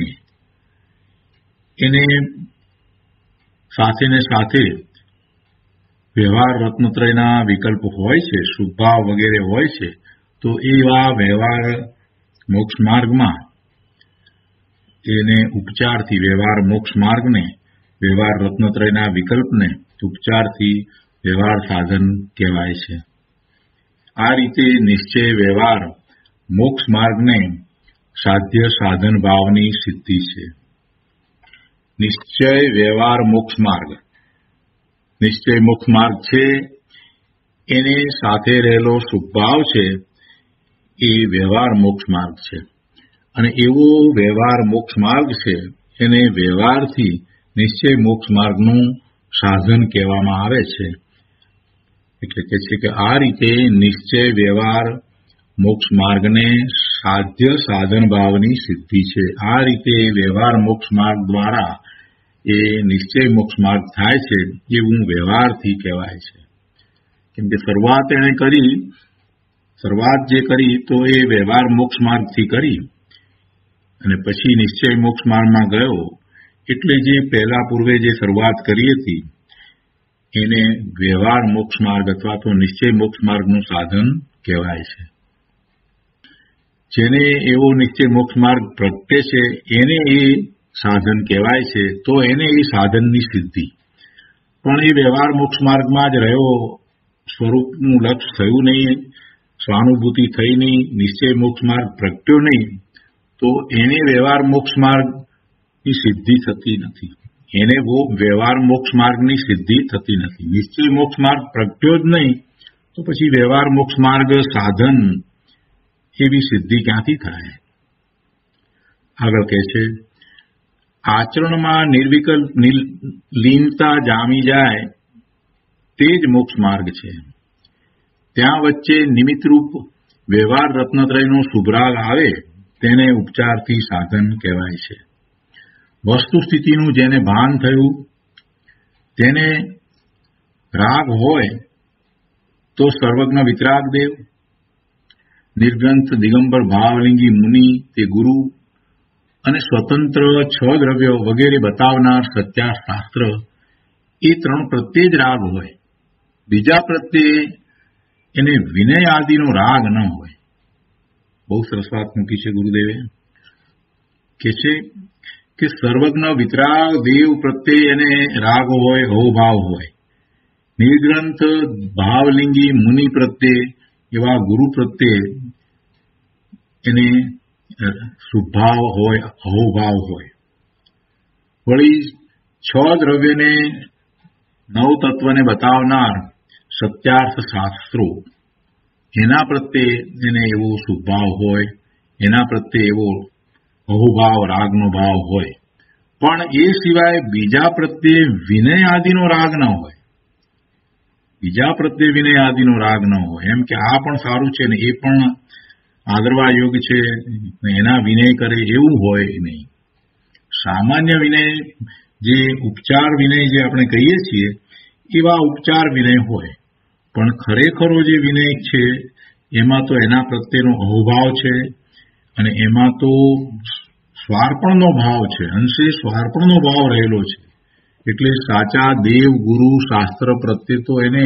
સાથે ને સાથે વ્યવહાર રત્નત્રયના વિકલ્પ હોય છે, શુભભાવ વગેરે હોય છે. તો એવા વ્યવહાર મોક્ષ માર્ગમાં એને ઉપચારથી, વ્યવહાર મોક્ષ માર્ગને, વ્યવહાર રત્નત્રયના વિકલ્પને ઉપચારથી વ્યવહાર સાધન કહેવાય છે. આ રીતે નિશ્ચય વ્યવહાર મોક્ષ માર્ગને સાધ્ય સાધન ભાવની સિદ્ધિ છે. નિશ્ચય વ્યવહાર મોક્ષ માર્ગ, નિશ્ચય મોક્ષ માર્ગ છે, એને સાથે રહેલો શુભભાવ છે, એ વ્યવહાર મોક્ષ માર્ગ છે. અને એવો વ્યવહાર મોક્ષ માર્ગ છે, એને વ્યવહારથી નિશ્ચય મોક્ષ માર્ગનું સાધન કહેવામાં આવે છે. એટલે કે છે કે આ રીતે નિશ્ચય વ્યવહાર મોક્ષ માર્ગને સાધ્ય સાધન ભાવની સિદ્ધિ છે. આ રીતે વ્યવહાર મોક્ષ માર્ગ દ્વારા એ નિશ્ચય મોક્ષ માર્ગ થાય છે, એવું વ્યવહારથી કહેવાય છે. કેમ કે શરૂઆત એણે કરી, શરૂઆત જે કરી તો એ વ્યવહાર મોક્ષ માર્ગથી કરી અને પછી નિશ્ચય મોક્ષ માર્ગમાં ગયો. એટલે જે પહેલા પૂર્વે જે શરૂઆત કરી હતી એને વ્યવહાર મોક્ષ માર્ગ અથવા તો નિશ્ચય મોક્ષ માર્ગનું સાધન કહેવાય છે. જેને એવો નિશ્ચય મોક્ષ માર્ગ પ્રગટે છે એને એ સાધન કહેવાય છે. તો એને એ સાધનની સિદ્ધિ. પણ એ વ્યવહાર મોક્ષ માર્ગમાં જ રહ્યો, સ્વરૂપનું લક્ષ થયું નહીં, સ્વાનુભૂતિ થઈ નહીં, નિશ્ચય મોક્ષ માર્ગ પ્રગટ્યો નહીં, તો એને વ્યવહાર મોક્ષ માર્ગની સિદ્ધિ થતી નથી. એને વ્યવહાર મોક્ષ માર્ગની સિદ્ધિ થતી નથી. નિશ્ચય મોક્ષ માર્ગ પ્રગટ્યો જ નહીં તો પછી વ્યવહાર મોક્ષ માર્ગ સાધન એવી સિદ્ધિ ક્યાંથી થાય? આગળ કહે છે, આચરણમાં નિર્વિકલ્પ લીનતા જામી જાય તે જ મોક્ષ માર્ગ છે. ત્યાં વચ્ચે નિમિત્તરૂપ વ્યવહાર રત્નત્રયનો શુભરાગ આવે તેને ઉપચારથી સાધન કહેવાય છે. વસ્તુસ્થિતિનું જેને ભાન થયું, તેને રાગ હોય તો સર્વજ્ઞ અને સ્વતંત્ર 6 દ્રવ્યો વગેરે બતાવનાર સત્યાર શાસ્ત્ર એ 3 પ્રત્યે જ રાગ હોય. બીજા પ્રત્યે એને વિનય આદિનો રાગ ન હોય. બહુ સરસ વાત મૂકી છે ગુરુદેવે. કે છે કે સર્વજ્ઞ વિતરાગ દેવ પ્રત્યે એને રાગ હોય, અહોભાવ હોય. નિર્ગ્રંથ ભાવલિંગી મુનિ પ્રત્યે એવા ગુરુ પ્રત્યે એને શુભાવ હોય, અહોભાવ હોય. વળી 6 દ્રવ્યને 9 તત્વને બતાવનાર સત્યાર્થ શાસ્ત્રો એના પ્રત્યે એને એવો શુભાવ હોય, એના પ્રત્યે એવો અહોભાવ રાગનો ભાવ હોય. પણ એ સિવાય બીજા પ્રત્યે વિનય આદિનો રાગ ન હોય. બીજા પ્રત્યે વિનય આદિનો રાગ ન હોય. એમ કે આ પણ સારું છે ને એ પણ આદરવા યોગ છે, એના વિનય કરે એવું હોય નહીં. સામાન્ય વિનય, જે ઉપચાર વિનય જે આપણે કહીએ છીએ એવા ઉપચાર વિનય હોય. પણ ખરેખરો જે વિનય છે એમાં તો એના પ્રત્યેનો અહોભાવ છે અને એમાં તો સ્વાર્પણનો ભાવ છે, અંશે સ્વાર્પણનો ભાવ રહેલો છે. એટલે સાચા દેવ ગુરુ શાસ્ત્ર પ્રત્યે તો એને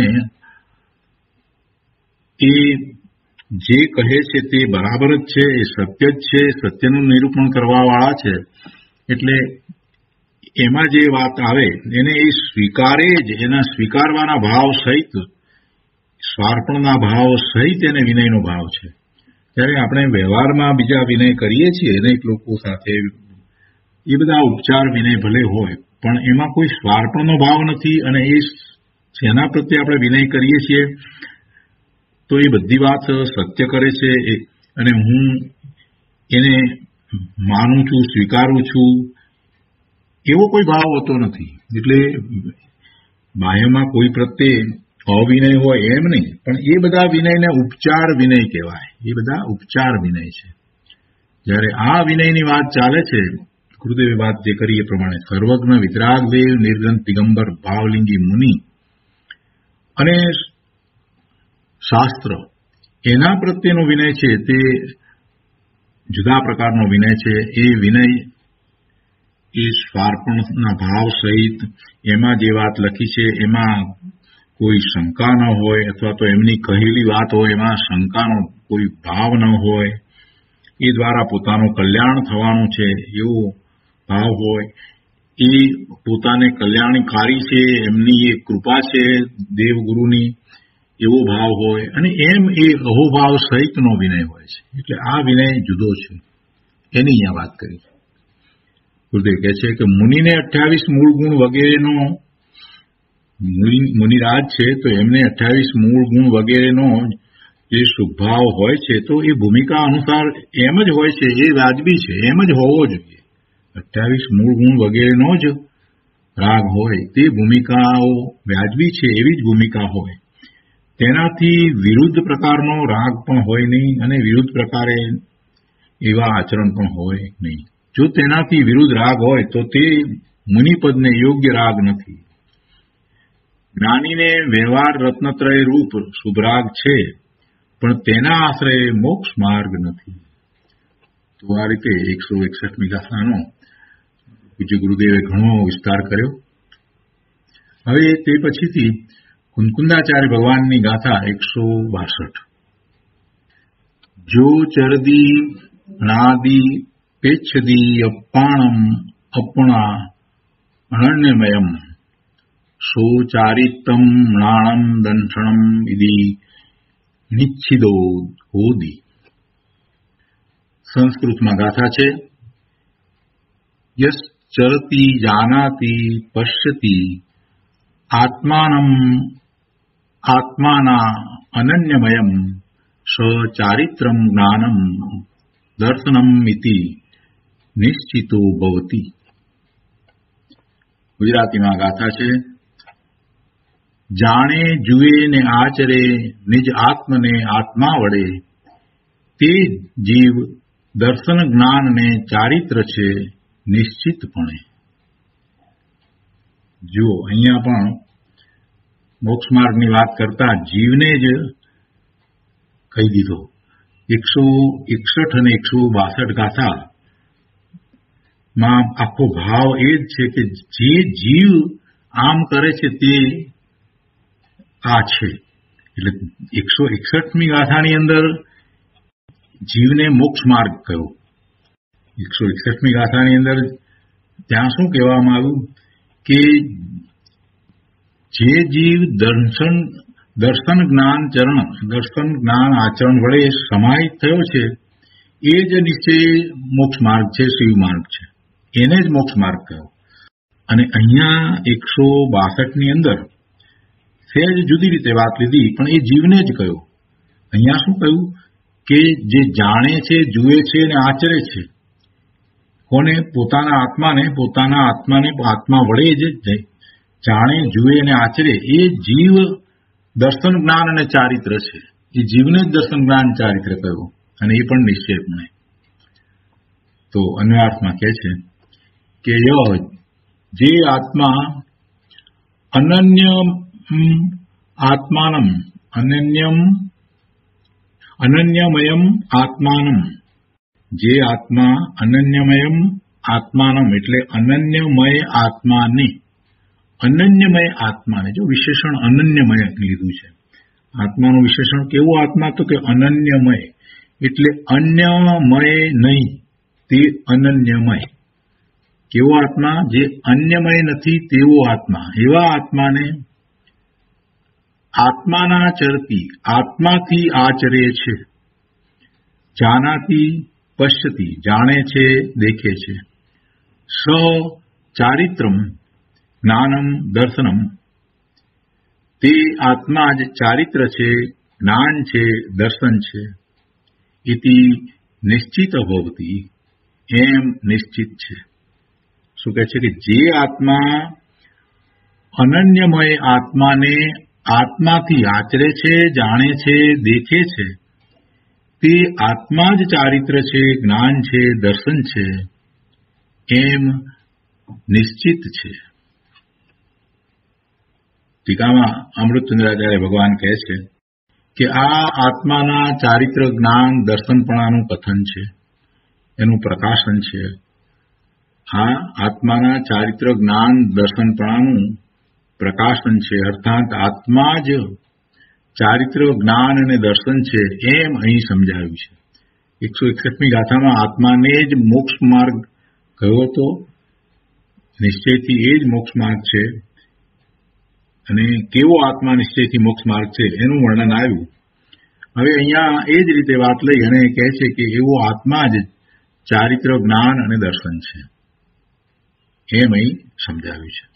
એ જે કહે છે તે બરાબર જ છે, એ સત્ય જ છે, સત્યનું નિરૂપણ કરવાવાળા છે. એટલે એમાં જે વાત આવે એને એ સ્વીકારે જ, એના સ્વીકારવાના ભાવ સહિત, સ્વાર્પણના ભાવ સહિત એને વિનયનો ભાવ છે. ત્યારે આપણે વ્યવહારમાં બીજા વિનય કરીએ છીએ અનેક લોકો સાથે, એ બધા ઉપચાર વિનય ભલે હોય પણ એમાં કોઈ સ્વાર્પણનો ભાવ નથી. અને એ જેના પ્રત્યે આપણે વિનય કરીએ છીએ તો એ બધી વાત સત્ય કરે છે અને હું એને માનું છું, સ્વીકારું છું, એવો કોઈ ભાવ હોતો નથી. એટલે બાહ્યમાં કોઈ પ્રત્યે અવિનય હોય એમ નહીં, પણ એ બધા વિનયને ઉપચાર વિનય કહેવાય. એ બધા ઉપચાર વિનય છે. જ્યારે આ વિનયની વાત ચાલે છે, ગુરુદેવે વાત જે કરી એ પ્રમાણે સર્વજ્ઞ વિતરાગદેવ, નિર્ગ્રંથ દિગંબર ભાવલિંગી મુનિ અને શાસ્ત્ર, એના પ્રત્યેનો વિનય છે તે જુદા પ્રકારનો વિનય છે. એ વિનય એ સ્વાર્પણના ભાવ સહિત, એમાં જે વાત લખી છે એમાં કોઈ શંકા ન હોય, અથવા તો એમની કહેલી વાત હોય એમાં શંકાનો કોઈ ભાવ ન હોય. એ દ્વારા પોતાનું કલ્યાણ થવાનું છે એવો ભાવ હોય. એ પોતાને કલ્યાણકારી છે, એમની એ કૃપા છે દેવગુરુની, એવો ભાવ હોય. અને એમ એ અહોભાવ સહિતનો વિનય હોય છે. એટલે આ વિનય જુદો છે, એની અહીંયા વાત કરી છે. ગુરુદેવ કહે છે કે મુનિને 28 મૂળ ગુણ વગેરેનો, મુનિરાજ છે તો એમને 28 મૂળ ગુણ વગેરેનો જે શુભાવ હોય છે તો એ ભૂમિકા અનુસાર એમ જ હોય છે, એ વાજબી છે, એમ જ હોવો જોઈએ. 28 મૂળ ગુણ વગેરેનો જ રાગ હોય તે ભૂમિકાઓ વાજબી છે, એવી જ ભૂમિકા હોય. તેનાથી વિરુદ્ધ પ્રકારનો રાગ પણ હોય નહીં અને વિરુદ્ધ પ્રકારે એવા આચરણ પણ હોય નહીં. જો તેનાથી વિરુદ્ધ રાગ હોય તો તે મુનિપદને યોગ્ય રાગ નથી. જ્ઞાનીને વ્યવહાર રત્નત્રય રૂપ શુભરાગ છે, પણ તેના આશ્રય મોક્ષ માર્ગ નથી. તો આ રીતે 161મી ગાથાનો પૂજ્ય ગુરુદેવે ઘણો વિસ્તાર કર્યો. હવે તે પછીથી કુંકુંદાચાર્ય ભગવાનની ગાથા 162. જો ચરદી નાદી પેચ્છદી અપ્પાણમ અપણા અનન્યમયમ સો ચારિત્તમ મ્લાણમ દંઠણમ ઇતિ નિચ્છિદો હોદી. સંસ્કૃતમાં ગાથા છે. યસ ચરતી જાનાતિ પશ્યતિ આત્માનમ આત્માના અનન્યમયમ સ ચારિત્રમ જ્ઞાનમ દર્શનમ ઇતિ નિશ્ચિતો ભવતિ. ગુજરાતીમાં ગાથા છે. જાણે જુએ ને આચરે નિજ આત્મને આત્મા વડે, તે જીવ દર્શન જ્ઞાન ને ચારિત્ર છે નિશ્ચિતપણે. જુઓ, અહીંયા પણ મોક્ષ માર્ગની વાત કરતા જીવને જ કહી દીધો. 161 અને 162 ગાથા માં આખો ભાવ એ જ છે કે જે જીવ આમ કરે છે તે આ છે. એટલે 161મી ગાથાની અંદર જીવને મોક્ષ માર્ગ કયો. 161મી ગાથાની અંદર ત્યાં શું કહેવામાં આવ્યું કે જે જીવ દર્શન જ્ઞાન આચરણ વડે સમાહિત થયો છે એ જ નિશ્ચય મોક્ષ માર્ગ છે, શિવ માર્ગ છે, એને જ મોક્ષ માર્ગ કયો. અને અહીંયા 162ની અંદર સહેજ જુદી રીતે વાત લીધી, પણ એ જીવને જ કયો. અહીંયા શું કહ્યું કે જે જાણે છે, જુએ છે અને આચરે છે, કોને? પોતાના આત્માને આત્મા વડે જ જાણે, જુએ અને આચરે એ જીવ દર્શન જ્ઞાન અને ચારિત્ર છે. એ જીવને જ દર્શન જ્ઞાન ચારિત્ર કહ્યું, અને એ પણ નિશ્ચયપણે. તો અન્વયાર્થમાં કહે છે કે જે આત્મા અનન્યમયમ આત્માનમ, જે આત્મા અનન્યમયમ આત્માનમ એટલે અનન્યમય આત્માને, જો વિશેષણ અનન્યમય લીધું છે. આત્માનું વિશેષણ કેવું આત્મા? તો કે અનન્યમય, એટલે અન્યમય નહીં, તે અનન્યમય. કેવો આત્મા? જે અન્યમય નથી તેવો આત્મા. એવા આત્માને આત્માના ચરતી, આત્માથી આચરે છે. જાનાતી પશ્યતી, જાણે છે, દેખે છે. સ ચારિત્રમ જ્ઞાનમ દર્શનમ, તે આત્મા જ ચારિત્ર છે, જ્ઞાન છે, દર્શન છે. ઇતિ નિશ્ચિત ભવતી, એમ નિશ્ચિત છે. શું કહે છે કે જે આત્મા અનન્યમય આત્માને આત્માથી આચરે છે, જાણે છે, દેખે છે, તે આત્મા જ ચારિત્ર છે, જ્ઞાન છે, દર્શન છે, એમ નિશ્ચિત છે. ટીકામાં અમૃતચંદ્રાચાર્ય ભગવાન કહે છે કે આ આત્માના ચારિત્ર જ્ઞાન દર્શનપણાનું કથન છે, એનું પ્રકાશન છે. આ આત્માના ચારિત્ર જ્ઞાન દર્શનપણાનું પ્રકાશન છે, અર્થાત આત્મા જ ચારિત્ર જ્ઞાન અને દર્શન છે, એમ અહીં સમજાવ્યું છે. 161મી ગાથામાં આત્માને જ મોક્ષ માર્ગ કયો હતો, નિશ્ચયથી એ જ મોક્ષ માર્ગ છે. અને કેવો આત્મા નિશ્ચયથી મોક્ષ માર્ગ છે એનું વર્ણન આવ્યું. હવે અહીંયા એ જ રીતે વાત લઈ અને કહે છે કે એવો આત્મા જ ચારિત્ર જ્ઞાન અને દર્શન છે, એમ અહીં સમજાવ્યું છે.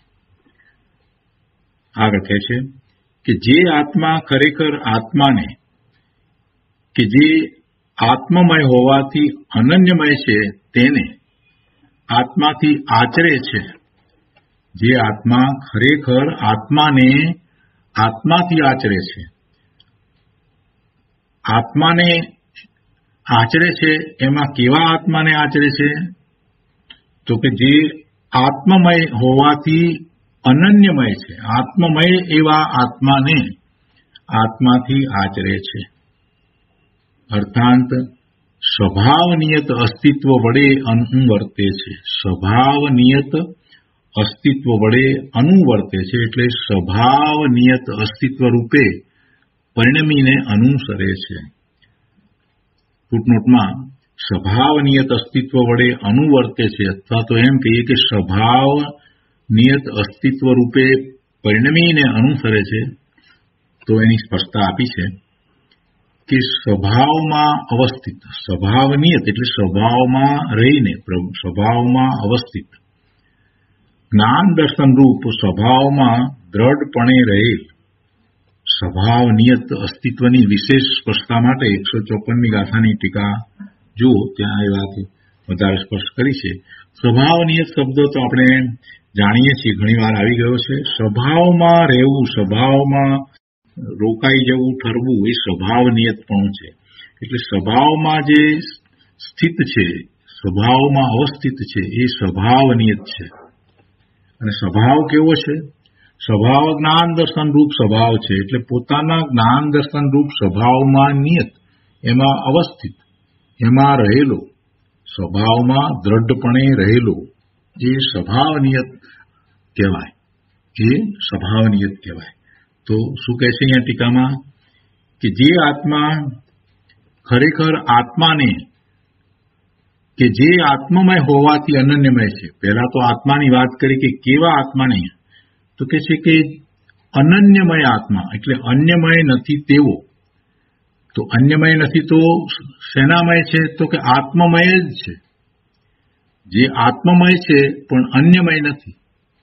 આગળ કહે છે કે જે આત્મા ખરેખર આત્માને, કે જે આત્મમય હોવાથી અનન્યમય છે, તેને આત્માથી આચરે છે. જે આત્મા ખરેખર આત્માને આત્માથી આચરે છે, આત્માને આચરે છે, એમાં કેવા આત્માને આચરે છે? તો કે જે આત્મમય હોવાથી અનન્યમય છે, આત્મમય એવા આત્માને આત્માથી આચરે છે. અર્થાત સ્વભાવનિયત અસ્તિત્વ વડે અનુવર્તે છે. સ્વભાવનિયત અસ્તિત્વ વડે અનુવર્તે છે એટલે સ્વભાવનિયત અસ્તિત્વ રૂપે પરિણમીને અનુસરે છે. ફૂટનોટમાં સ્વભાવનિયત અસ્તિત્વ વડે અનુવર્તે છે, અથવા તો એમ કહીએ કે સ્વભાવનિયત અસ્તિત્વ રૂપે પરિણમીને અનુસરે છે. તો એની સ્પષ્ટતા આપી છે કે સ્વભાવમાં અવસ્થિત, સ્વભાવનિયત એટલે સ્વભાવમાં રહીને, સ્વભાવમાં અવસ્થિત, જ્ઞાન દર્શન રૂપ સ્વભાવમાં દ્રઢપણે રહેલ સ્વભાવનિયત અસ્તિત્વની વિશેષ સ્પષ્ટતા માટે 154મી ગાથાની ટીકા જુઓ, ત્યાં એ વાત વધારે સ્પષ્ટ કરી છે. સ્વભાવનિયત શબ્દ તો આપણે જાણીએ છીએ, ઘણીવાર આવી ગયો છે. સ્વભાવમાં રહેવું, સ્વભાવમાં રોકાઈ જવું, ઠરવું, એ સ્વભાવનિયતપણું છે. એટલે સ્વભાવમાં જે સ્થિત છે, સ્વભાવમાં અવસ્થિત છે, એ સ્વભાવનિયત છે. અને સ્વભાવ કેવો છે? સ્વભાવ જ્ઞાન દર્શન રૂપ સ્વભાવ છે. એટલે પોતાના જ્ઞાન દર્શન રૂપ સ્વભાવમાં નિયત, એમાં અવસ્થિત, એમાં રહેલો, સ્વભાવમાં દ્રઢપણે રહેલો એ સ્વભાવનિયત કહેવાય. એ સ્વભાવનિયત કહેવાય. તો શું કહે છે અહીંયા ટીકામાં કે જે આત્મા ખરેખર આત્માને કે જે આત્મમય હોવાથી અનન્યમય છે. પહેલા તો આત્માની વાત કરી કે કેવા આત્મા નહીં, તો કે છે કે અનન્યમય આત્મા એટલે અન્યમય નથી તેવો. તો અન્યમય નથી તો શેનામય છે? તો કે આત્મમય જ છે. જે આત્મમય છે પણ અન્યમય નથી.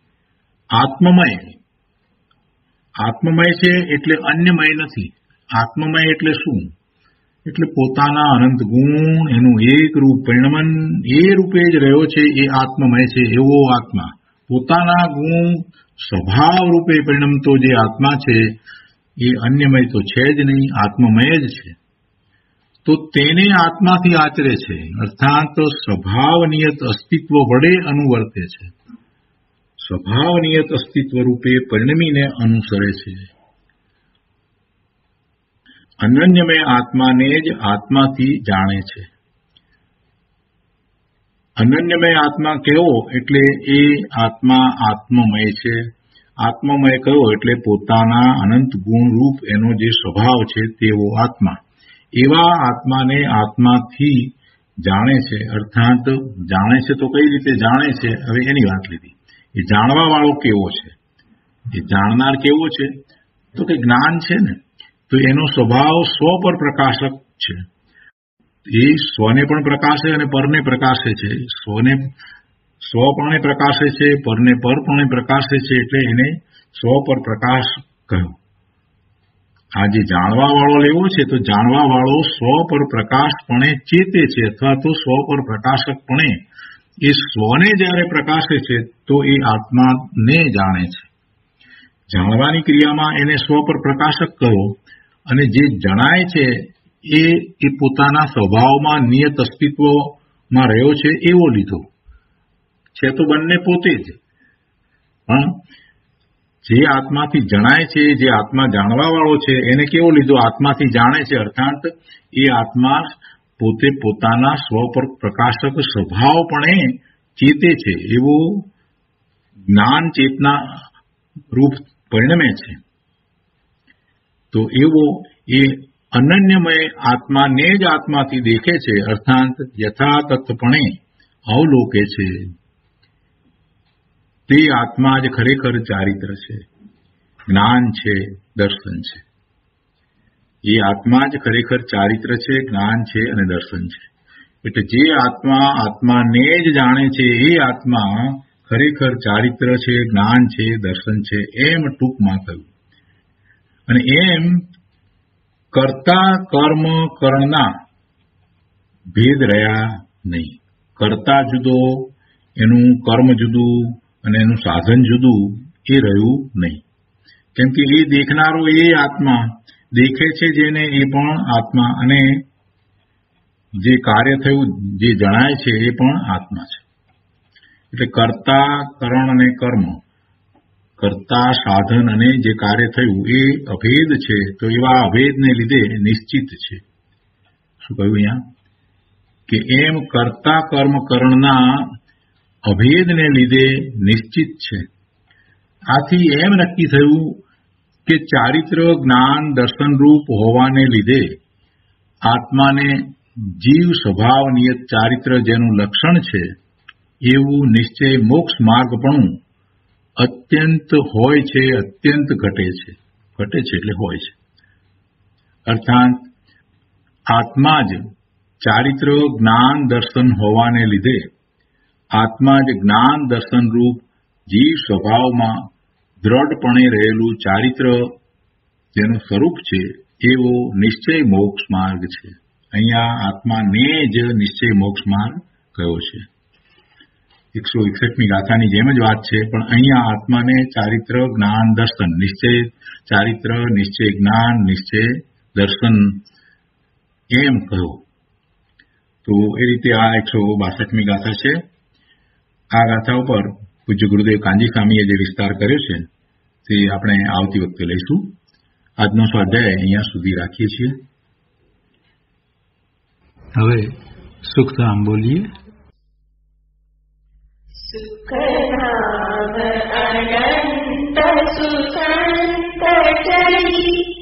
આત્મમય છે એટલે અન્યમય નથી. આત્મમય એટલે શું? એટલે પોતાના અનંત ગુણ એનું એક રૂપ પરિણમન એ રૂપે જ રહ્યો છે એ આત્મમય છે. એવો આત્મા પોતાના ગુણ સ્વભાવ રૂપે પરિણમતો જે આત્મા છે એ અન્યમય તો છે જ નહીં, આત્મમય જ છે. તો તેને આત્માથી આચરે છે, અર્થાત સ્વભાવનિયત અસ્તિત્વ વડે અનુવર્તે છે. સ્વભાવનિયત અસ્તિત્વ રૂપે પરિણમીને અનુસરે છે. અનન્યમય આત્માને જ આત્માથી જાણે છે. અનન્યમય આત્મા કેવો? એટલે એ આત્મા આત્મમય છે. આત્મમય કયો? એટલે પોતાના અનંત ગુણરૂપ એનો જે સ્વભાવ છે તેવો આત્મા. એવા આત્માને આત્માથી જાણે છે. અર્થાત જાણે છે તો કઈ રીતે જાણે છે? હવે એની વાત લીધી. એ જાણવા વાળો કેવો છે? એ જાણનાર કેવો છે? તો કે જ્ઞાન છે ને, તો એનો સ્વભાવ સ્વ પર પ્રકાશક છે. એ સ્વને પણ પ્રકાશે અને પરને પ્રકાશે છે. સ્વપણે પ્રકાશે છે, પરને પરપણે પ્રકાશે છે, એટલે એને સ્વ પર પ્રકાશ કહ્યું. આ જે જાણવા વાળો લેવો છે તો જાણવા વાળો સ્વ પર પ્રકાશપણે ચેતે છે અથવા તો સ્વ પર પ્રકાશકપણે એ સ્વને જ્યારે પ્રકાશે છે તો એ આત્માને જાણે છે. જાણવાની ક્રિયામાં એને સ્વ પર પ્રકાશક કહો અને જે જણાય છે એ પોતાના સ્વભાવમાં નિયત અસ્તિત્વમાં રહ્યો છે એવો લીધો છે. તો બંને પોતે જ, પણ જે આત્માથી જણાય છે, જે આત્મા જાણવા વાળો છે એને કેવો લીધો? આત્માથી જાણે છે, અર્થાત એ આત્મા પોતે પોતાના સ્વ પર પ્રકાશક સ્વભાવપણે ચેતે છે એવું જ્ઞાન ચેતના રૂપ પરિણમે છે. તો એવો એ અનન્યમય આત્માને જ આત્માથી દેખે છે, અર્થાત યથાતથપણે અવલોકે છે. તે આત્મા જ ખરેખર ચારિત્ર છે, જ્ઞાન છે, દર્શન છે. એ આત્મા જ ખરેખર ચારિત્ર છે, જ્ઞાન છે અને દર્શન છે. એટલે જે આત્મા આત્માને જ જાણે છે એ આત્મા ખરેખર ચારિત્ર છે, જ્ઞાન છે, દર્શન છે, એમ ટૂંકમાં કહ્યું. અને એમ કર્તા કર્મ કરણના ભેદ રહ્યા નહીં. કર્તા જુદો, એનું કર્મ જુદું અને એનું સાધન જુદું એ રહ્યું નહીં. કેમ કે એ દેખનારો એ આત્મા દેખે છે જેને એ પણ આત્મા, અને જે કાર્ય થયું જે જણાય છે એ પણ આત્મા છે. એટલે કર્તા કરણ અને કર્મ, કર્તા સાધન અને જે કાર્ય થયું એ અભેદ છે. તો એવા અભેદને લીધે નિશ્ચિત છે. શું કહ્યું અહીંયા? કે એમ કર્તા કર્મ કરણના અભેદને લીધે નિશ્ચિત છે. આથી એમ નક્કી થયું કે ચારિત્ર જ્ઞાન દર્શનરૂપ હોવાને લીધે આત્માને જીવ સ્વભાવ નિયત ચારિત્ર જેનું લક્ષણ છે એવું નિશ્ચય મોક્ષ માર્ગપણું અત્યંત હોય છે, અત્યંત ઘટે છે. ઘટે છે એટલે હોય છે. અર્થાત આત્મા જ ચારિત્ર જ્ઞાન દર્શન હોવાને લીધે આત્મા જ જ્ઞાન દર્શન રૂપ જીવ સ્વભાવમાં દ્રઢપણે રહેલું ચારિત્ર જેનું સ્વરૂપ છે એવો નિશ્ચય મોક્ષ માર્ગ છે. અહીંયા આત્માને જ નિશ્ચય મોક્ષ માર્ગ કયો છે. 161મી ગાથાની જેમ જ વાત છે, પણ અહીંયા આત્માને ચારિત્ર જ્ઞાન દર્શન, નિશ્ચય ચારિત્ર, નિશ્ચય જ્ઞાન, નિશ્ચય દર્શન એમ કહ્યું. તો એ રીતે આ 162મી ગાથા છે. આ ગાથા ઉપર પૂજ્ય ગુરુદેવ કાંજી સ્વામીએ જે વિસ્તાર કર્યો છે તે આપણે આવતી વખતે લઈશું. આજનો સ્વાધ્યાય અહીંયા સુધી રાખીએ છીએ. હવે સુખધામ બોલીએ. धाम अनंत सुसंत चली